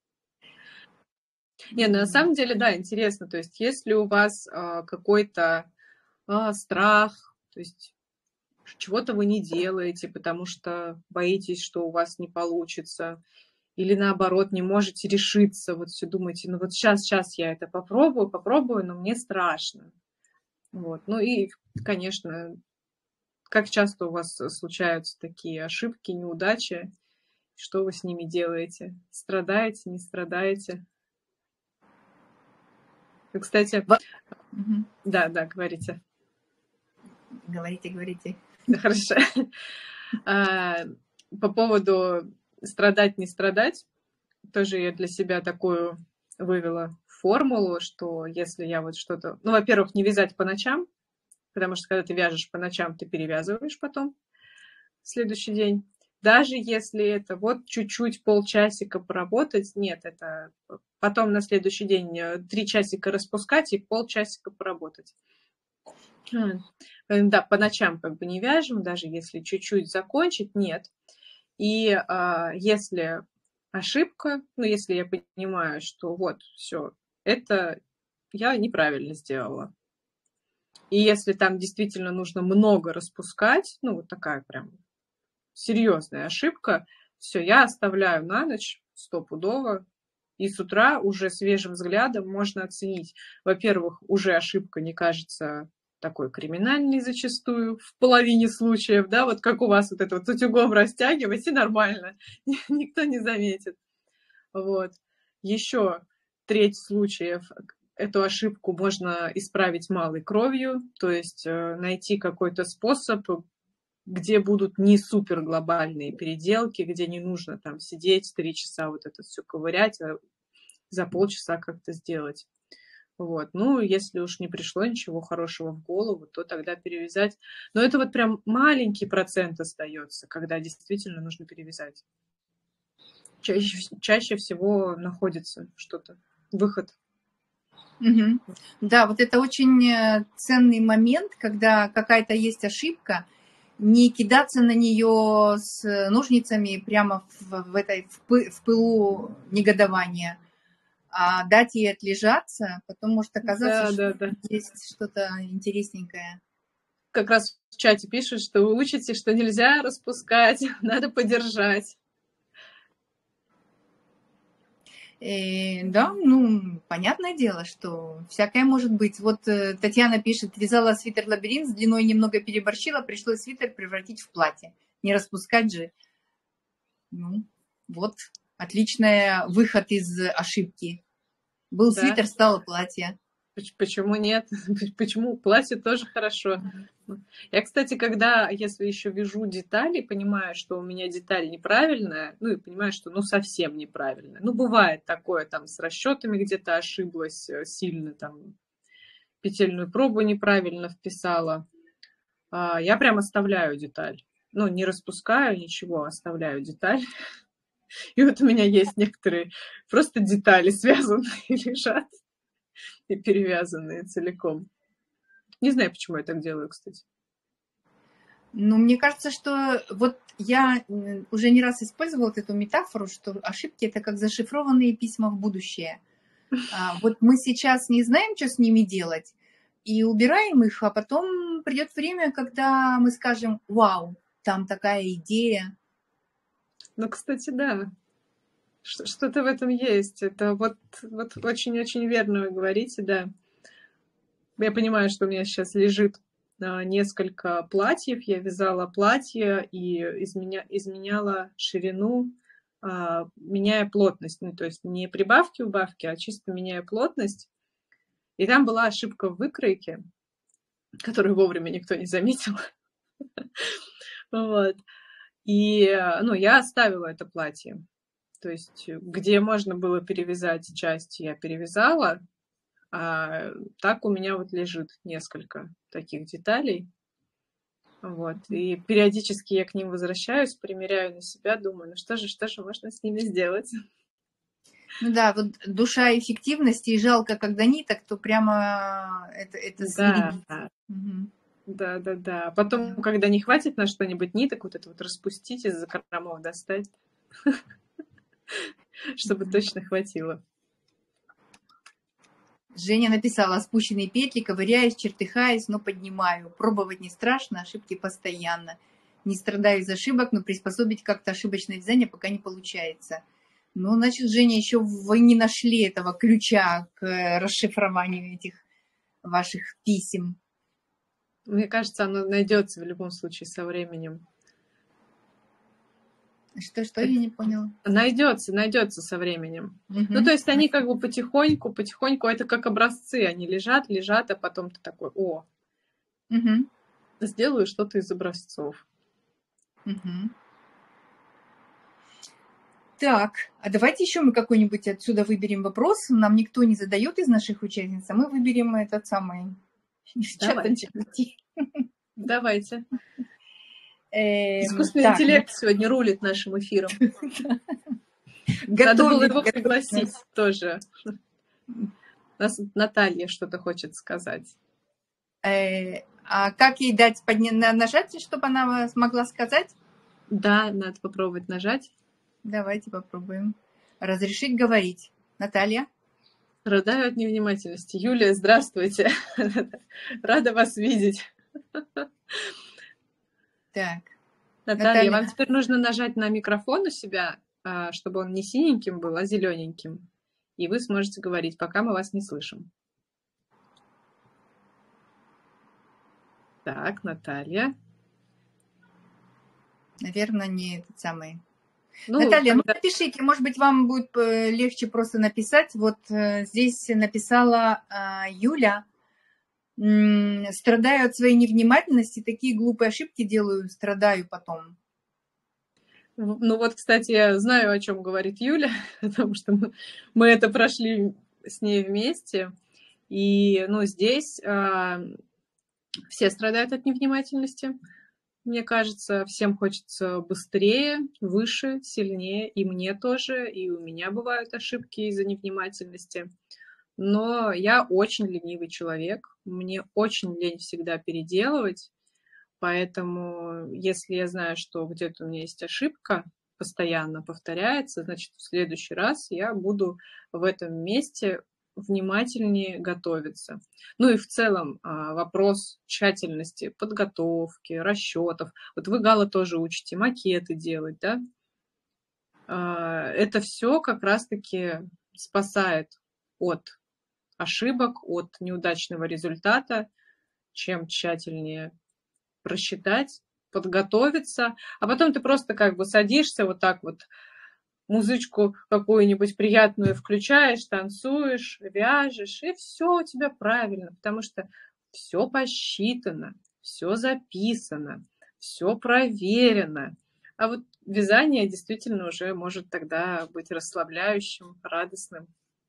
Speaker 2: Не, ну, на самом деле, да, интересно. То есть, если у вас а, какой-то а, страх, то есть чего-то вы не делаете, потому что боитесь, что у вас не получится, или наоборот, не можете решиться, вот все думаете, ну вот сейчас, сейчас я это попробую, попробую, но мне страшно. Вот. Ну и, конечно, как часто у вас случаются такие ошибки, неудачи, что вы с ними делаете? Страдаете, не страдаете? И, кстати, угу. да, да, говорите.
Speaker 1: Говорите, говорите.
Speaker 2: Хорошо. По поводу страдать, не страдать, тоже я для себя такую вывела формулу, что если я вот что-то... Ну, во-первых, не вязать по ночам, потому что когда ты вяжешь по ночам, ты перевязываешь потом в следующий день. Даже если это вот чуть-чуть полчасика поработать, нет, это потом на следующий день три часика распускать и полчасика поработать. Да, по ночам как бы не вяжем, даже если чуть-чуть закончить, нет. И а, если ошибка, ну, если я понимаю, что вот, все, это я неправильно сделала. И если там действительно нужно много распускать, ну, вот такая прям серьезная ошибка, все, я оставляю на ночь стопудово, и с утра уже свежим взглядом можно оценить. Во-первых, уже ошибка не кажется такой криминальный зачастую, в половине случаев, да, вот как у вас вот это вот утюгом растягивать, и нормально, никто не заметит. Вот. Еще треть случаев эту ошибку можно исправить малой кровью, то есть найти какой-то способ, где будут не супер глобальные переделки, где не нужно там сидеть три часа вот это все ковырять, а за полчаса как-то сделать. Вот. Ну, если уж не пришло ничего хорошего в голову, то тогда перевязать. Но это вот прям маленький процент остается, когда действительно нужно перевязать. Чаще, чаще всего находится что-то, выход.
Speaker 1: Угу. Да, вот это очень ценный момент, когда какая-то есть ошибка, не кидаться на нее с ножницами прямо в, в, этой, в, пы, в пылу негодования, а дать ей отлежаться, потом может оказаться, да, что да, да. есть что-то интересненькое.
Speaker 2: Как раз в чате пишут, что вы учите, что нельзя распускать, надо подержать.
Speaker 1: И, да, ну, понятное дело, что всякое может быть. Вот Татьяна пишет, вязала свитер-лабиринт, с длиной немного переборщила, пришлось свитер превратить в платье. Не распускать же. Ну, вот, отличный выход из ошибки. Был да. свитер, стало платье.
Speaker 2: Почему нет? Почему? Платье тоже хорошо. Я, кстати, когда, если еще вяжу детали, понимаю, что у меня деталь неправильная, ну и понимаю, что ну совсем неправильная. Ну, бывает такое, там, с расчетами где-то ошиблась сильно, там, петельную пробу неправильно вписала. Я прям оставляю деталь. Ну, не распускаю ничего, оставляю деталь. И вот у меня есть некоторые просто детали связанные, лежат и перевязанные целиком. Не знаю, почему я так делаю, кстати.
Speaker 1: Ну, мне кажется, что вот я уже не раз использовала вот эту метафору, что ошибки – это как зашифрованные письма в будущее. Вот мы сейчас не знаем, что с ними делать, и убираем их, а потом придет время, когда мы скажем: вау, там такая идея.
Speaker 2: Ну, кстати, да. Что-то в этом есть. Это вот, вот очень-очень верно вы говорите, да. Я понимаю, что у меня сейчас лежит несколько платьев. Я вязала платье и изменя, изменяла ширину, меняя плотность. Ну, то есть не прибавки-убавки, а чисто меняя плотность. И там была ошибка в выкройке, которую вовремя никто не заметил. Вот. И, ну, я оставила это платье. То есть, где можно было перевязать часть, я перевязала, а так у меня вот лежит несколько таких деталей. Вот. И периодически я к ним возвращаюсь, примеряю на себя, думаю, ну что же, что же можно с ними сделать?
Speaker 1: Ну да, вот душа эффективности, и жалко, когда ниток, то прямо это, это
Speaker 2: да.
Speaker 1: Угу.
Speaker 2: Да, да, да. Потом, когда не хватит на что-нибудь ниток, вот это вот распустить из закромов, достать, чтобы точно хватило.
Speaker 1: Женя написала: спущенные петли, ковыряюсь, чертыхаюсь, но поднимаю. Пробовать не страшно, ошибки постоянно. Не страдаю из ошибок, но приспособить как-то ошибочное вязание пока не получается. Ну, значит, Женя, еще вы не нашли этого ключа к расшифрованию этих ваших писем.
Speaker 2: Мне кажется, оно найдется в любом случае со временем.
Speaker 1: Что, что, я не поняла?
Speaker 2: Найдется, найдется со временем. Угу. Ну, то есть они как бы потихоньку, потихоньку, это как образцы, они лежат, лежат, а потом ты такой: о, угу. Сделаю что-то из образцов.
Speaker 1: Угу. Так, а давайте еще мы какой-нибудь отсюда выберем вопрос. Нам никто не задает из наших участниц, а мы выберем этот самый из чата джи пи ти.
Speaker 2: Давайте. Искусственный так, интеллект ну... сегодня рулит нашим эфиром. Надо было его пригласить тоже. У нас Наталья что-то хочет сказать.
Speaker 1: А как ей дать нажать, чтобы она смогла сказать?
Speaker 2: Да, надо попробовать нажать.
Speaker 1: Давайте попробуем. Разрешить говорить. Наталья?
Speaker 2: Страдаю от невнимательности. Юлия, здравствуйте. Рада вас видеть.
Speaker 1: Так.
Speaker 2: Наталья, Наталья, вам теперь нужно нажать на микрофон у себя, чтобы он не синеньким был, а зелененьким. И вы сможете говорить, пока мы вас не слышим. Так, Наталья.
Speaker 1: Наверное, не этот самый. Ну, Наталья, когда... ну напишите, может быть, вам будет легче просто написать. Вот здесь написала Юля. Страдаю от своей невнимательности, такие глупые ошибки делаю, страдаю потом.
Speaker 2: Ну вот, кстати, я знаю, о чем говорит Юля, потому что мы, мы это прошли с ней вместе. И, ну, здесь а, все страдают от невнимательности. Мне кажется, всем хочется быстрее, выше, сильнее. И мне тоже, и у меня бывают ошибки из-за невнимательности. Но я очень ленивый человек. Мне очень лень всегда переделывать. Поэтому, если я знаю, что где-то у меня есть ошибка, постоянно повторяется, значит, в следующий раз я буду в этом месте внимательнее готовиться. Ну и в целом вопрос тщательности, подготовки, расчетов. Вот вы, Гала, тоже учите макеты делать, да? Это все как раз-таки спасает от ошибок, от неудачного результата. Чем тщательнее просчитать, подготовиться, а потом ты просто как бы садишься вот так вот, музычку какую-нибудь приятную включаешь, танцуешь, вяжешь, и все у тебя правильно, потому что все посчитано, все записано, все проверено. А вот вязание действительно уже может тогда быть расслабляющим, радостным.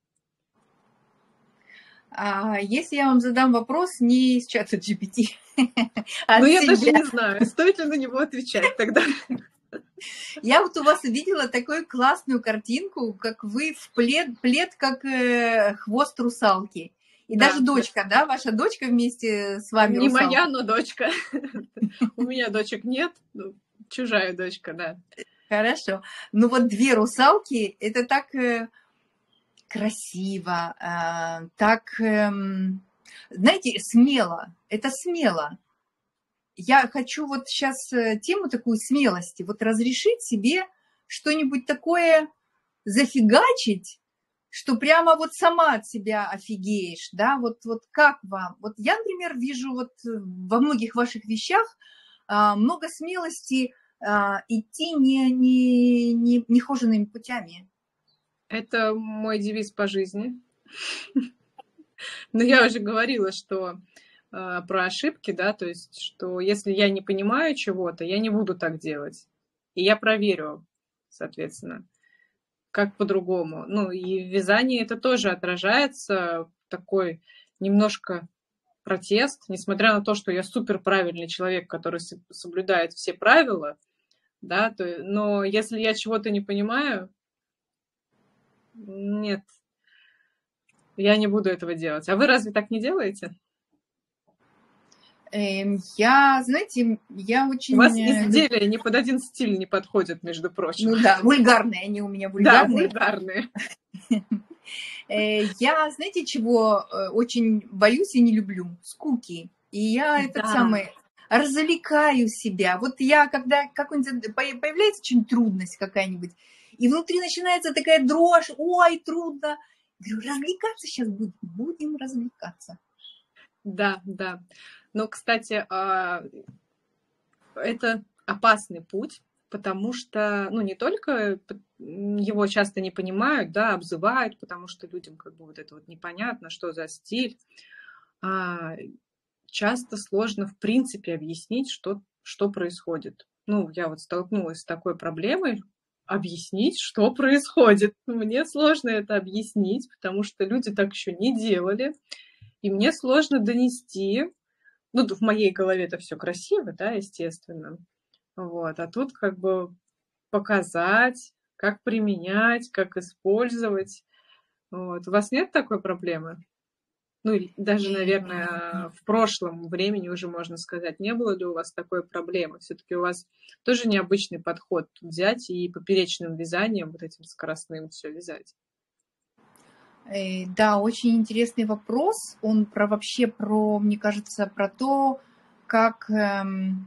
Speaker 1: А если я вам задам вопрос не из чата джи пи ти, а
Speaker 2: Ну,
Speaker 1: от
Speaker 2: я даже
Speaker 1: себя?
Speaker 2: не знаю, стоит ли на него отвечать тогда.
Speaker 1: Я вот у вас увидела такую классную картинку, как вы в плед, плед как э, хвост русалки. И
Speaker 2: Да,
Speaker 1: даже
Speaker 2: да.
Speaker 1: дочка, да, ваша дочка вместе с вами
Speaker 2: Не
Speaker 1: русалка.
Speaker 2: моя, но дочка. У меня дочек нет, ну, чужая дочка, да.
Speaker 1: Хорошо. Ну вот две русалки, это так э, красиво, э, так, эм, знаете, смело. Это смело. Я хочу вот сейчас тему такую смелости, вот разрешить себе что-нибудь такое зафигачить, что прямо вот сама от себя офигеешь, да, вот, вот как вам? Вот я, например, вижу вот во многих ваших вещах а, много смелости а, идти не, не, не, нехоженными путями.
Speaker 2: Это мой девиз по жизни. Но я уже говорила, что э, про ошибки, да, то есть, что если я не понимаю чего-то, я не буду так делать. И я проверю, соответственно, как по-другому. Ну, и в вязании это тоже отражается, такой немножко протест, несмотря на то, что я супер правильный человек, который соблюдает все правила, да, то, но если я чего-то не понимаю, нет, я не буду этого делать. А вы разве так не делаете?
Speaker 1: Я, знаете, я очень...
Speaker 2: У вас изделия ни под один стиль не подходят, между прочим.
Speaker 1: Ну да, вульгарные, они у меня
Speaker 2: Да,
Speaker 1: вульгарные.
Speaker 2: вульгарные.
Speaker 1: Я, знаете, чего очень боюсь и не люблю? Скуки. И я
Speaker 2: Да.
Speaker 1: этот самый развлекаю себя. Вот я, когда какой-нибудь появляется очень трудность какая-нибудь, и внутри начинается такая дрожь, ой, трудно. Говорю, развлекаться сейчас будем, будем развлекаться.
Speaker 2: Да, да. Но, кстати, это опасный путь, потому что, ну, не только его часто не понимают, да, обзывают, потому что людям как бы вот это вот непонятно, что за стиль, а часто сложно в принципе объяснить, что, что происходит. Ну, я вот столкнулась с такой проблемой, объяснить, что происходит. Мне сложно это объяснить, потому что люди так еще не делали, и мне сложно донести. Ну, в моей голове это все красиво, да, естественно. Вот. А тут как бы показать, как применять, как использовать. Вот. У вас нет такой проблемы? Ну, даже, наверное, в прошлом времени уже можно сказать, не было ли у вас такой проблемы? Все-таки у вас тоже необычный подход взять и поперечным вязанием, вот этим скоростным все вязать.
Speaker 1: Да, очень интересный вопрос. Он про вообще про, мне кажется, про то, как, эм,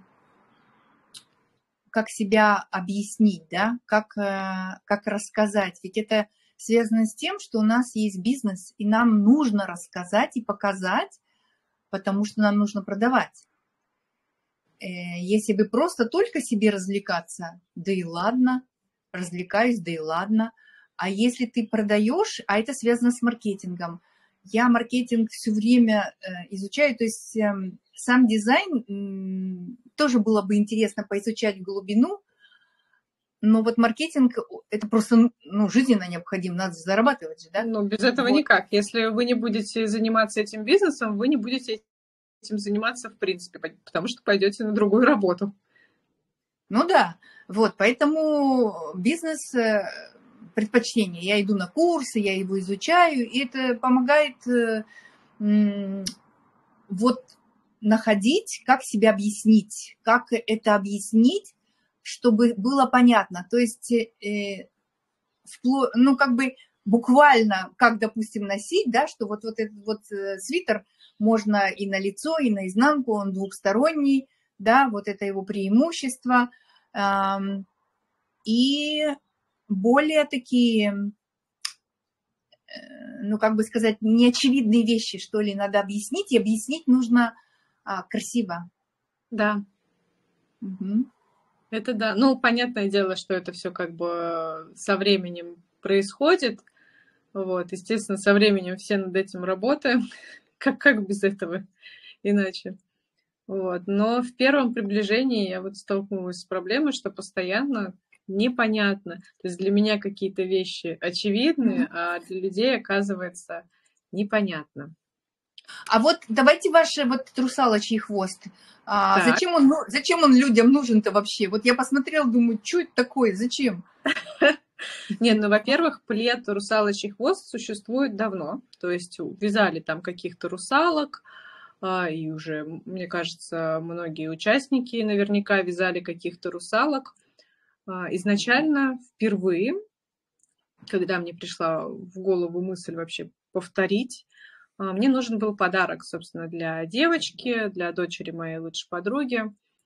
Speaker 1: как себя объяснить, да, как, э, как рассказать. Ведь это связано с тем, что у нас есть бизнес, и нам нужно рассказать и показать, потому что нам нужно продавать. Если бы просто только себе развлекаться, да и ладно, развлекаюсь, да и ладно. А если ты продаешь, а это связано с маркетингом, я маркетинг все время изучаю, то есть сам дизайн тоже было бы интересно поизучать в глубину, но вот маркетинг, это просто ну, жизненно необходимо, надо зарабатывать же, да?
Speaker 2: Ну, без этого вот. Никак. Если вы не будете заниматься этим бизнесом, вы не будете этим заниматься в принципе, потому что пойдете на другую работу.
Speaker 1: Ну да, вот, поэтому бизнес предпочтение. Я иду на курсы, я его изучаю, и это помогает вот находить, как себя объяснить, как это объяснить, чтобы было понятно. То есть, э, впло... ну, как бы буквально, как, допустим, носить, да, что вот, вот этот вот свитер можно и на лицо, и на изнанку, он двухсторонний, да, вот это его преимущество. Эм, и более такие, ну, как бы сказать, неочевидные вещи, что ли, надо объяснить, и объяснить нужно а, красиво.
Speaker 2: Да.
Speaker 1: Угу. Это
Speaker 2: да. Ну, понятное дело, что это все как бы со временем происходит. Вот, естественно, со временем все над этим работаем. Как, как без этого иначе? Вот. Но в первом приближении я вот столкнулась с проблемой, что постоянно непонятно. То есть для меня какие-то вещи очевидны, а для людей оказывается непонятно.
Speaker 1: А вот давайте ваш вот русалочий хвост. А,
Speaker 2: Так.
Speaker 1: зачем он, зачем он людям нужен-то вообще? Вот я посмотрела, думаю, что это такое, зачем?
Speaker 2: Не, ну, во-первых, плед русалочий хвост существует давно. То есть вязали там каких-то русалок, и уже, мне кажется, многие участники наверняка вязали каких-то русалок. Изначально, впервые, когда мне пришла в голову мысль вообще повторить, мне нужен был подарок, собственно, для девочки, для дочери моей лучшей подруги.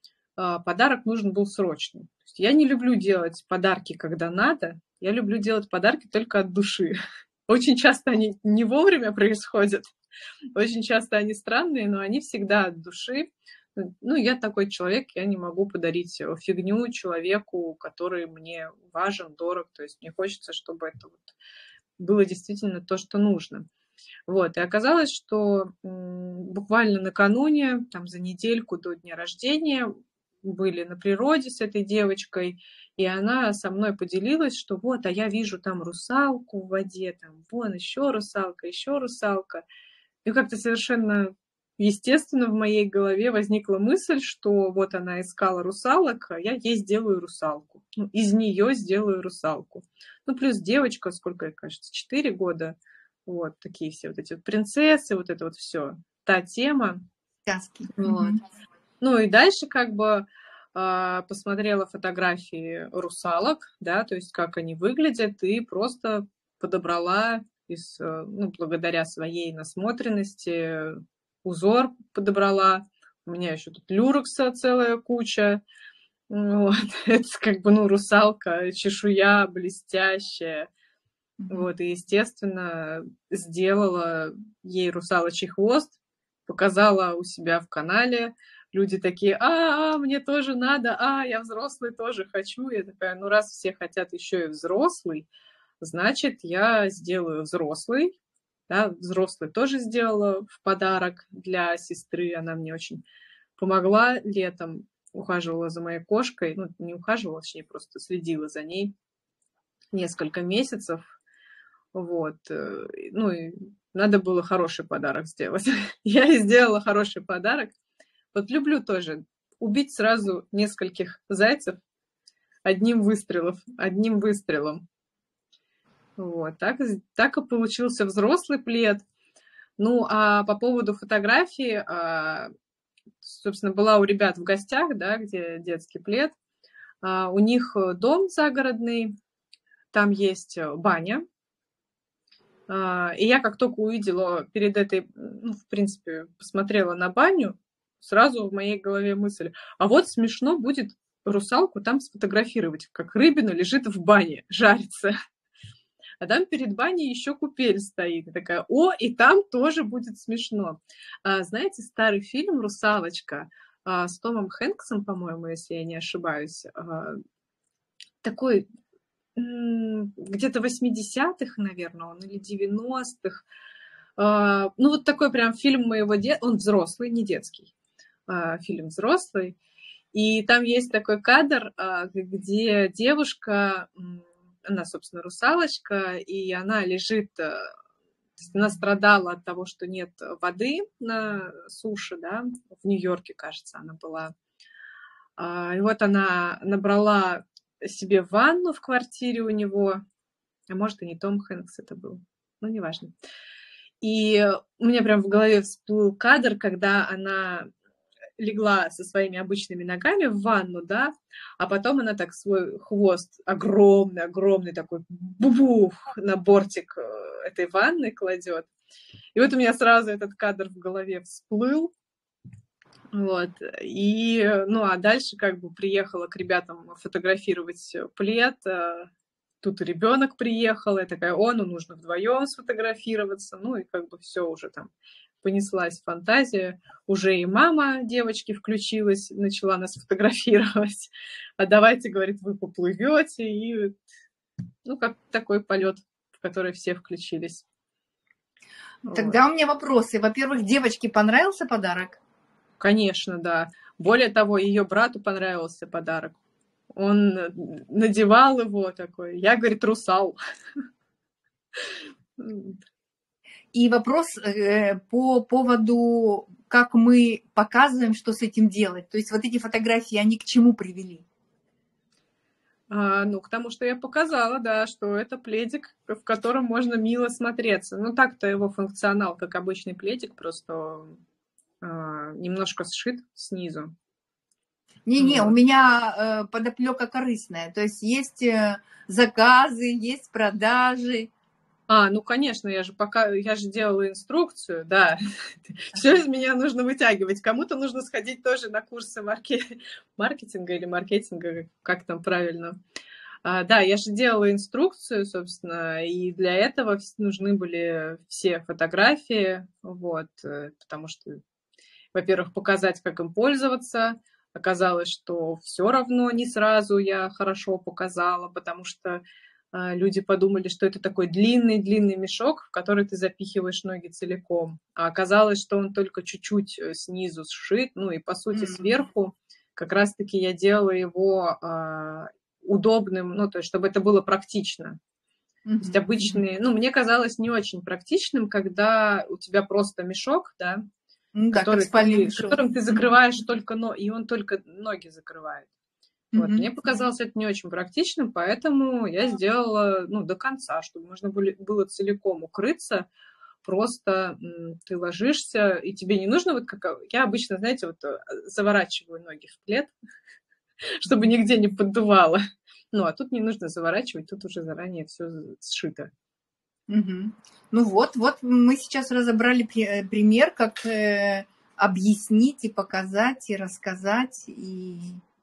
Speaker 2: Подарок нужен был срочно. Я не люблю делать подарки, когда надо. Я люблю делать подарки только от души. Очень часто они не вовремя происходят. Очень часто они странные, но они всегда от души. Ну, я такой человек, я не могу подарить фигню человеку, который мне важен, дорог. То есть мне хочется, чтобы это вот было действительно то, что нужно. Вот. И оказалось, что буквально накануне, там, за недельку до дня рождения, были на природе с этой девочкой, и она со мной поделилась, что вот, а я вижу там русалку в воде, там, вон еще русалка, еще русалка. И как-то совершенно естественно в моей голове возникла мысль, что вот она искала русалок, а я ей сделаю русалку. Ну, из нее сделаю русалку. Ну, плюс девочка, сколько ей кажется, четыре года. Вот такие все вот эти вот принцессы, вот это вот все. Та тема.
Speaker 1: Сказки.
Speaker 2: Вот. Ну и дальше как бы э, посмотрела фотографии русалок, да, то есть как они выглядят, и просто подобрала из, ну, благодаря своей насмотренности узор подобрала. У меня еще тут люрекса целая куча. Вот. Это как бы, ну, русалка, чешуя блестящая. Вот, и, естественно, сделала ей русалочий хвост, показала у себя в канале. Люди такие: а, а, мне тоже надо, а, я взрослый тоже хочу. Я такая: ну, раз все хотят еще и взрослый, значит, я сделаю взрослый. Да, взрослый тоже сделала в подарок для сестры. Она мне очень помогла летом, ухаживала за моей кошкой. Ну, не ухаживала, точнее, просто следила за ней несколько месяцев. Вот. Ну, и надо было хороший подарок сделать. Я и сделала хороший подарок. Вот люблю тоже убить сразу нескольких зайцев одним выстрелом, одним выстрелом. Вот. Так, так и получился взрослый плед. Ну, а по поводу фотографии, собственно, была у ребят в гостях, да, где детский плед. У них дом загородный, там есть баня. И я как только увидела перед этой, ну, в принципе, посмотрела на баню, сразу в моей голове мысль: а вот смешно будет русалку там сфотографировать, как рыбина лежит в бане, жарится. А там перед баней еще купель стоит. И такая: о, и там тоже будет смешно. А, знаете, старый фильм «Русалочка» а, с Томом Хэнксом, по-моему, если я не ошибаюсь, а, такой... где-то восьмидесятых, наверное, он, или девяностых. Ну, вот такой прям фильм моего детства. Он взрослый, не детский. Фильм взрослый. И там есть такой кадр, где девушка, она, собственно, русалочка, и она лежит, она страдала от того, что нет воды на суше, да, в Нью-Йорке, кажется, она была. И вот она набрала себе ванну в квартире у него, а может, и не Том Хэнкс это был, ну, неважно. И у меня прям в голове всплыл кадр, когда она легла со своими обычными ногами в ванну, да, а потом она так свой хвост огромный, огромный такой бубух на бортик этой ванны кладет. И вот у меня сразу этот кадр в голове всплыл. Вот. И, ну, а дальше как бы приехала к ребятам фотографировать плед. Тут ребенок приехал, я такая: о, ну нужно вдвоем сфотографироваться. Ну и как бы все уже там понеслась фантазия. Уже и мама девочки включилась, начала нас фотографировать. А давайте, говорит, вы поплывете. И, ну, как такой полет, в который все включились.
Speaker 1: Тогда вот. У меня вопросы. Во-первых, девочке понравился подарок?
Speaker 2: Конечно, да. Более того, ее брату понравился подарок. Он надевал его такой. Я, говорит, русал.
Speaker 1: И вопрос э, по поводу, как мы показываем, что с этим делать. То есть вот эти фотографии, они к чему привели?
Speaker 2: А, ну, к тому, что я показала, да, что это пледик, в котором можно мило смотреться. Ну, так-то его функционал, как обычный пледик, просто а, немножко сшит снизу.
Speaker 1: Не-не,
Speaker 2: Вот.
Speaker 1: у меня э, подоплека корыстная. То есть есть э, заказы, есть продажи.
Speaker 2: А, ну, конечно, я же пока, я же делала инструкцию, да. Все из меня нужно вытягивать. Кому-то нужно сходить тоже на курсы маркетинга или маркетинга, как там правильно. А, да, я же делала инструкцию, собственно, и для этого нужны были все фотографии, вот, потому что, во-первых, показать, как им пользоваться. Оказалось, что все равно не сразу я хорошо показала, потому что люди подумали, что это такой длинный-длинный мешок, в который ты запихиваешь ноги целиком. А оказалось, что он только чуть-чуть снизу сшит, ну и, по сути, сверху как раз-таки я делала его а, удобным, ну, то есть, чтобы это было практично. Mm-hmm. То есть обычные, ну, мне казалось не очень практичным, когда у тебя просто мешок, да,
Speaker 1: mm-hmm.
Speaker 2: который ты, которым ты закрываешь mm-hmm. только ноги, и он только ноги закрывает. Вот. Mm-hmm. Мне показалось это не очень практичным, поэтому я сделала, ну, до конца, чтобы можно было, было целиком укрыться. Просто м, ты ложишься, и тебе не нужно, вот как я обычно, знаете, вот заворачиваю ноги в плед, чтобы нигде не поддувало. Ну, а тут не нужно заворачивать, тут уже заранее все сшито.
Speaker 1: Угу. Ну вот, вот мы сейчас разобрали пример, как э, объяснить и показать, и рассказать, и...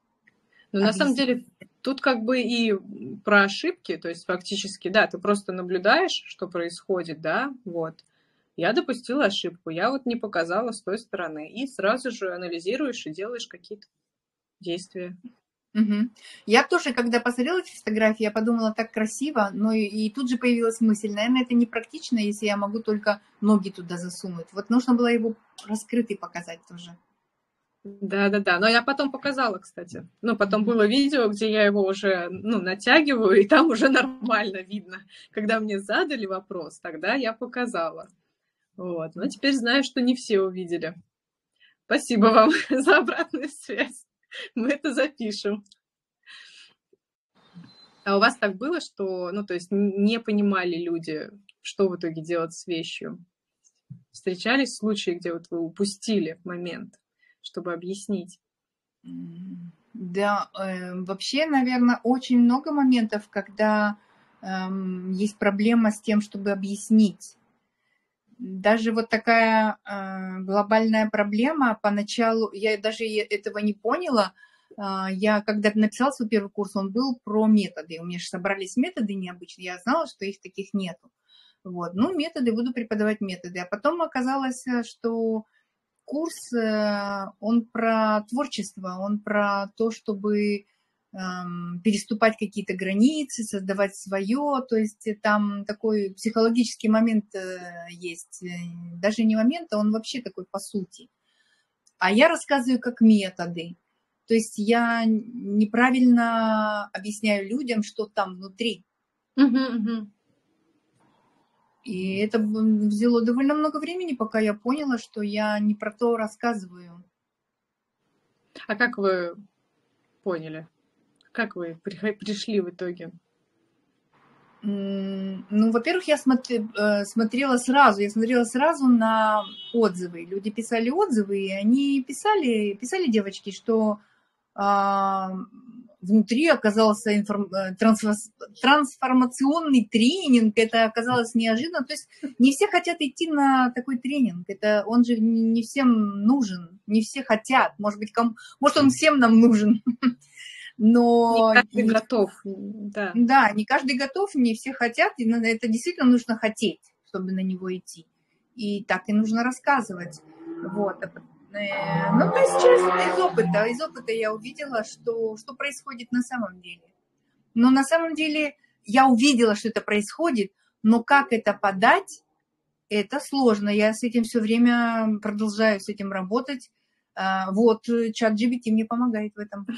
Speaker 2: Ну, на самом деле, тут как бы и про ошибки, то есть фактически, да, ты просто наблюдаешь, что происходит, да, вот. Я допустила ошибку, я вот не показала с той стороны, и сразу же анализируешь и делаешь какие-то действия.
Speaker 1: Угу. Я тоже, когда посмотрела эти фотографии, я подумала, так красиво, но и, и тут же появилась мысль, наверное, это непрактично, если я могу только ноги туда засунуть. Вот нужно было его раскрытый показать тоже.
Speaker 2: Да-да-да, но я потом показала, кстати. Ну, потом было видео, где я его уже, ну, натягиваю, и там уже нормально видно. Когда мне задали вопрос, тогда я показала. Вот, но теперь знаю, что не все увидели. Спасибо вам за обратную связь. Мы это запишем. А у вас так было, что, ну, то есть не понимали люди, что в итоге делать с вещью? Встречались случаи, где вот вы упустили момент, чтобы объяснить?
Speaker 1: Да, э, вообще, наверное, очень много моментов, когда э, есть проблема с тем, чтобы объяснить. Даже вот такая э, глобальная проблема, поначалу я даже этого не поняла. Э, я когда написала свой первый курс, он был про методы. У меня же собрались методы необычные, я знала, что их таких нету. Вот. Ну, методы, буду преподавать методы. А потом оказалось, что курс, он про творчество, он про то, чтобы эм, переступать какие-то границы, создавать свое, то есть там такой психологический момент есть, даже не момент, а он вообще такой по сути. А я рассказываю как методы, то есть я неправильно объясняю людям, что там внутри.
Speaker 2: Uh-huh, uh-huh.
Speaker 1: И это взяло довольно много времени, пока я поняла, что я не про то рассказываю.
Speaker 2: А как вы поняли? Как вы пришли в итоге?
Speaker 1: Ну, во-первых, я смотри, смотрела сразу, я смотрела сразу на отзывы. Люди писали отзывы, и они писали, писали девочки, что а, внутри оказался информ... трансформационный тренинг, это оказалось неожиданно. То есть не все хотят идти на такой тренинг, это он же не всем нужен, не все хотят, может быть, кому... может он всем нам нужен, но...
Speaker 2: Не каждый не... готов. Да.
Speaker 1: да, не каждый готов, не все хотят, и это действительно нужно хотеть, чтобы на него идти. И так и нужно рассказывать. Вот. Ну, то есть через, из опыта, из опыта я увидела, что, что происходит на самом деле. Но на самом деле я увидела, что это происходит, но как это подать, это сложно. Я с этим все время продолжаю с этим работать. Вот, чат джи би ти мне помогает в этом.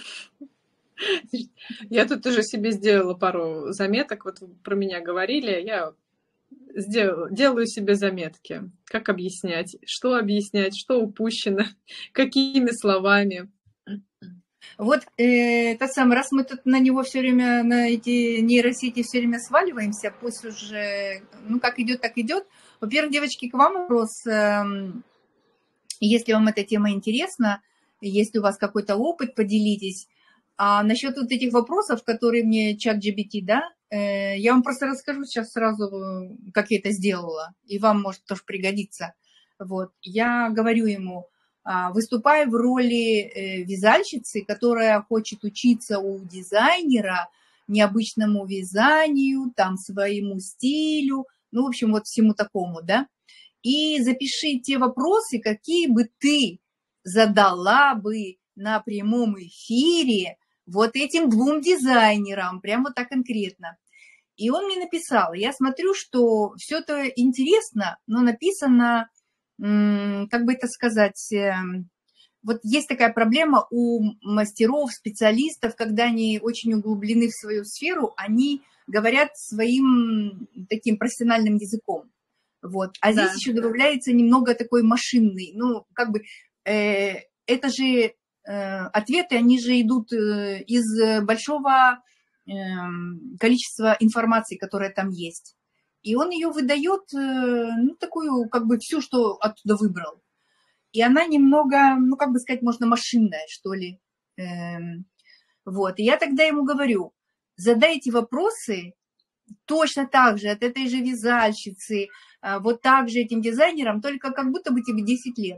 Speaker 2: Я тут уже себе сделала пару заметок, вот про меня говорили, я сделала, делаю себе заметки, как объяснять, что объяснять, что упущено, какими словами.
Speaker 1: Вот э, тот самый, раз мы тут на него все время, на эти нейросети все время сваливаемся, пусть уже, ну, как идет, так идет. Во-первых, девочки, к вам вопрос. Э, если вам эта тема интересна, если у вас какой-то опыт, поделитесь. А насчет вот этих вопросов, которые мне чат джи би ти, да, э, я вам просто расскажу сейчас сразу, как я это сделала, и вам может тоже пригодиться. Вот, я говорю ему, выступая в роли вязальщицы, которая хочет учиться у дизайнера необычному вязанию, там, своему стилю, ну, в общем, вот всему такому, да, и запиши те вопросы, какие бы ты задала бы на прямом эфире вот этим двум дизайнерам, прямо вот так конкретно. И он мне написал, я смотрю, что все это интересно, но написано, как бы это сказать, вот есть такая проблема у мастеров, специалистов, когда они очень углублены в свою сферу, они говорят своим таким профессиональным языком. Вот. А да. Здесь еще добавляется немного такой машинный. Ну, как бы, э, это же э, ответы, они же идут из большого э, количества информации, которая там есть. И он ее выдает, ну, такую, как бы, всю, что оттуда выбрал. И она немного, ну, как бы сказать, можно машинная, что ли. Эм, вот. И я тогда ему говорю, задайте вопросы точно так же от этой же вязальщицы, вот так же этим дизайнерам, только как будто бы тебе десять лет.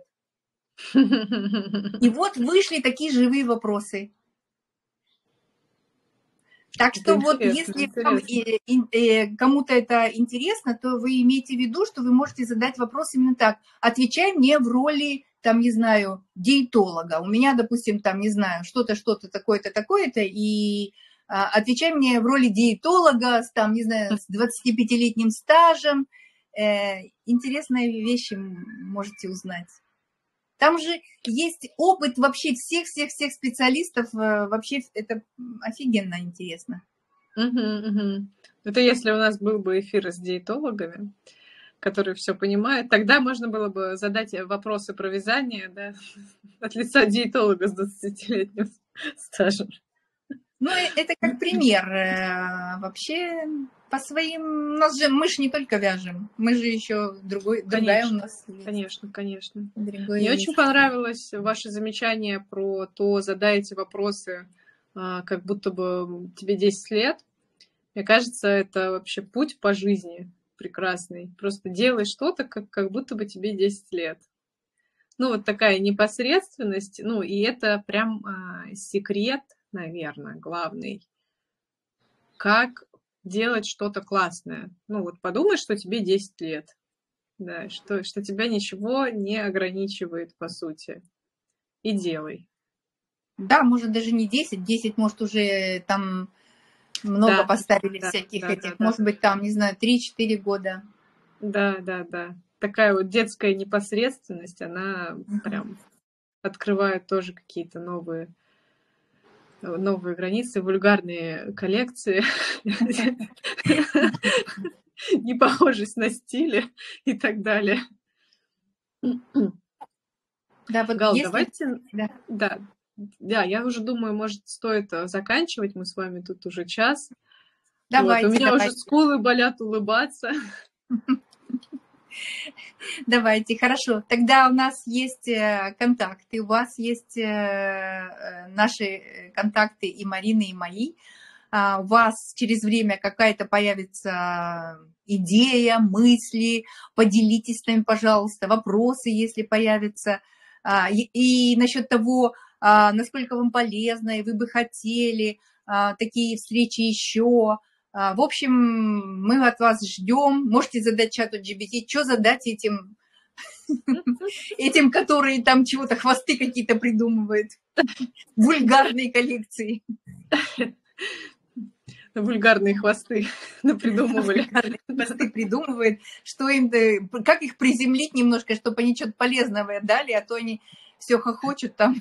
Speaker 1: И вот вышли такие живые вопросы. Так что вот если кому-то это интересно, то вы имеете в виду, что вы можете задать вопрос именно так. Отвечай мне в роли, там, не знаю, диетолога. У меня, допустим, там, не знаю, что-то, что-то, такое-то, такое-то, и а, отвечай мне в роли диетолога с, там, не знаю, с двадцатипятилетним стажем. Э, интересные вещи можете узнать. Там же есть опыт вообще всех-всех-всех специалистов. Вообще это офигенно интересно.
Speaker 2: Угу, угу. Это если у нас был бы эфир с диетологами, которые все понимают, тогда можно было бы задать вопросы про вязание, да, от лица диетолога с двадцатилетним стажем.
Speaker 1: Ну, это как пример. Вообще, по своим... У нас же, мы же не только вяжем, мы же еще другой, другая у нас есть.
Speaker 2: Конечно, конечно.
Speaker 1: Другой
Speaker 2: Мне
Speaker 1: есть.
Speaker 2: очень понравилось ваше замечание про то, задаете вопросы, как будто бы тебе десять лет. Мне кажется, это вообще путь по жизни прекрасный. Просто делай что-то, как, как будто бы тебе десять лет. Ну, вот такая непосредственность. Ну, и это прям а, секрет, наверное, главный. Как делать что-то классное. Ну, вот подумай, что тебе десять лет. Да, что, что тебя ничего не ограничивает, по сути. И делай.
Speaker 1: Да, может, даже не десять. десять, может, уже там много да, поставили да, всяких да, этих. Да, может да. быть, там, не знаю, три-четыре года.
Speaker 2: Да, да, да. Такая вот детская непосредственность, она mm-hmm. прям открывает тоже какие-то новые, новые границы, вульгарные коллекции. Непохожесть на стиле и так далее.
Speaker 1: Да, вот
Speaker 2: Гал,
Speaker 1: если...
Speaker 2: давайте... Да. Да. Да, я уже думаю, может, стоит заканчивать. Мы с вами тут уже час.
Speaker 1: Давайте,
Speaker 2: вот. У меня
Speaker 1: давайте.
Speaker 2: уже скулы болят улыбаться.
Speaker 1: Давайте, хорошо. Тогда у нас есть контакты, у вас есть наши контакты и Марины, и мои. У вас через время какая-то появится идея, мысли, поделитесь с нами, пожалуйста, вопросы, если появятся. И, и насчет того, насколько вам полезно, и вы бы хотели такие встречи еще. В общем, мы от вас ждем. Можете задать чату джи би ти, что задать этим, этим, которые там чего-то, хвосты какие-то придумывают. Вульгарные коллекции.
Speaker 2: Вульгарные хвосты придумывали.
Speaker 1: Вульгарные хвосты придумывают, что им, как их приземлить немножко, чтобы они что-то полезное дали, а то они все хохочут там.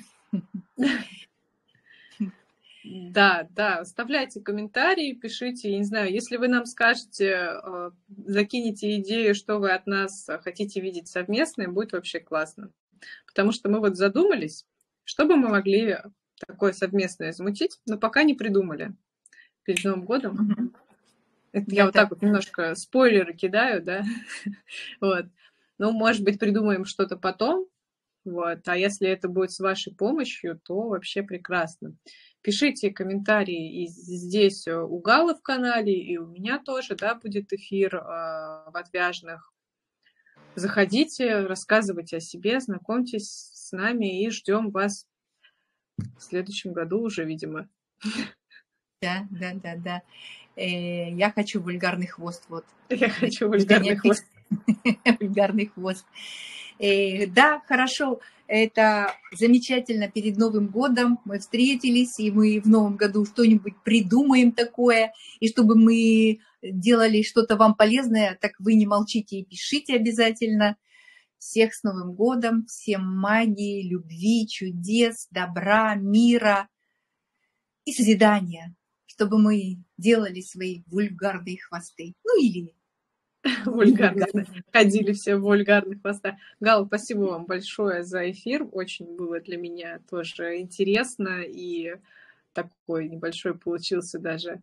Speaker 2: Да, да, оставляйте комментарии, пишите, я не знаю, если вы нам скажете, закинете идею, что вы от нас хотите видеть совместное, будет вообще классно. Потому что мы вот задумались, что бы мы могли такое совместное замутить, но пока не придумали перед Новым годом.
Speaker 1: Мгм.
Speaker 2: Это
Speaker 1: Я
Speaker 2: я вот так
Speaker 1: так.
Speaker 2: вот немножко спойлеры кидаю, да, вот. Ну, может быть, придумаем что-то потом, вот. А если это будет с вашей помощью, то вообще прекрасно. Пишите комментарии и здесь у Галы в канале, и у меня тоже, да, будет эфир э, в Отвяжных. Заходите, рассказывайте о себе, знакомьтесь с нами и ждем вас в следующем году уже, видимо.
Speaker 1: Да, да, да, да. Э, я хочу вульгарный хвост, вот.
Speaker 2: Я хочу вульгарный хвост.
Speaker 1: Вульгарный хвост. Э, да, хорошо. Это замечательно. Перед Новым годом мы встретились, и мы в Новом году что-нибудь придумаем такое, и чтобы мы делали что-то вам полезное, так вы не молчите и пишите обязательно. Всех с Новым годом, всем магии, любви, чудес, добра, мира и созидания, чтобы мы делали свои вульгарные хвосты. Ну или
Speaker 2: вульгарные. Ходили все в вульгарных хвостах. Гал, спасибо вам большое за эфир. Очень было для меня тоже интересно. И такой небольшой получился даже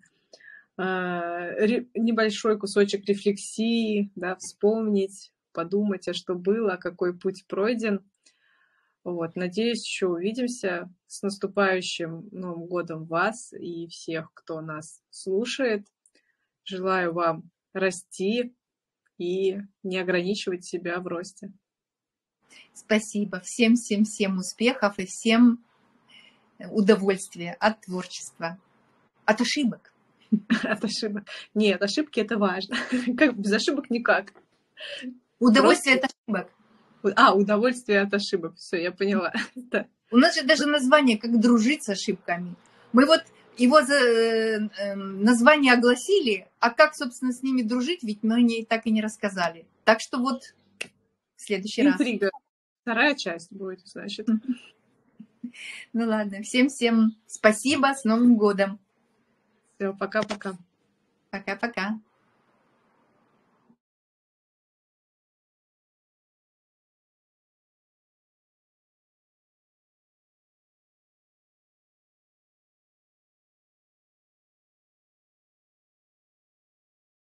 Speaker 2: небольшой кусочек рефлексии, да, вспомнить, подумать, а что было, какой путь пройден. Вот, надеюсь, еще увидимся. С наступающим Новым годом вас и всех, кто нас слушает. Желаю вам расти и не ограничивать себя в росте.
Speaker 1: Спасибо. Всем-всем-всем успехов и всем удовольствия от творчества, от ошибок.
Speaker 2: От ошибок. Нет, ошибки это важно. Как без ошибок никак.
Speaker 1: Удовольствие
Speaker 2: Просто...
Speaker 1: от ошибок.
Speaker 2: А, удовольствие от ошибок. Все, я поняла. Да.
Speaker 1: У нас же даже название «Как дружить с ошибками». Мы вот его за, э, название огласили, а как, собственно, с ними дружить, ведь мы о так и не рассказали. Так что вот в следующий раз.
Speaker 2: Интрига. Вторая часть будет, значит.
Speaker 1: Ну ладно, всем-всем спасибо, с Новым годом.
Speaker 2: Все, пока-пока.
Speaker 1: Пока-пока.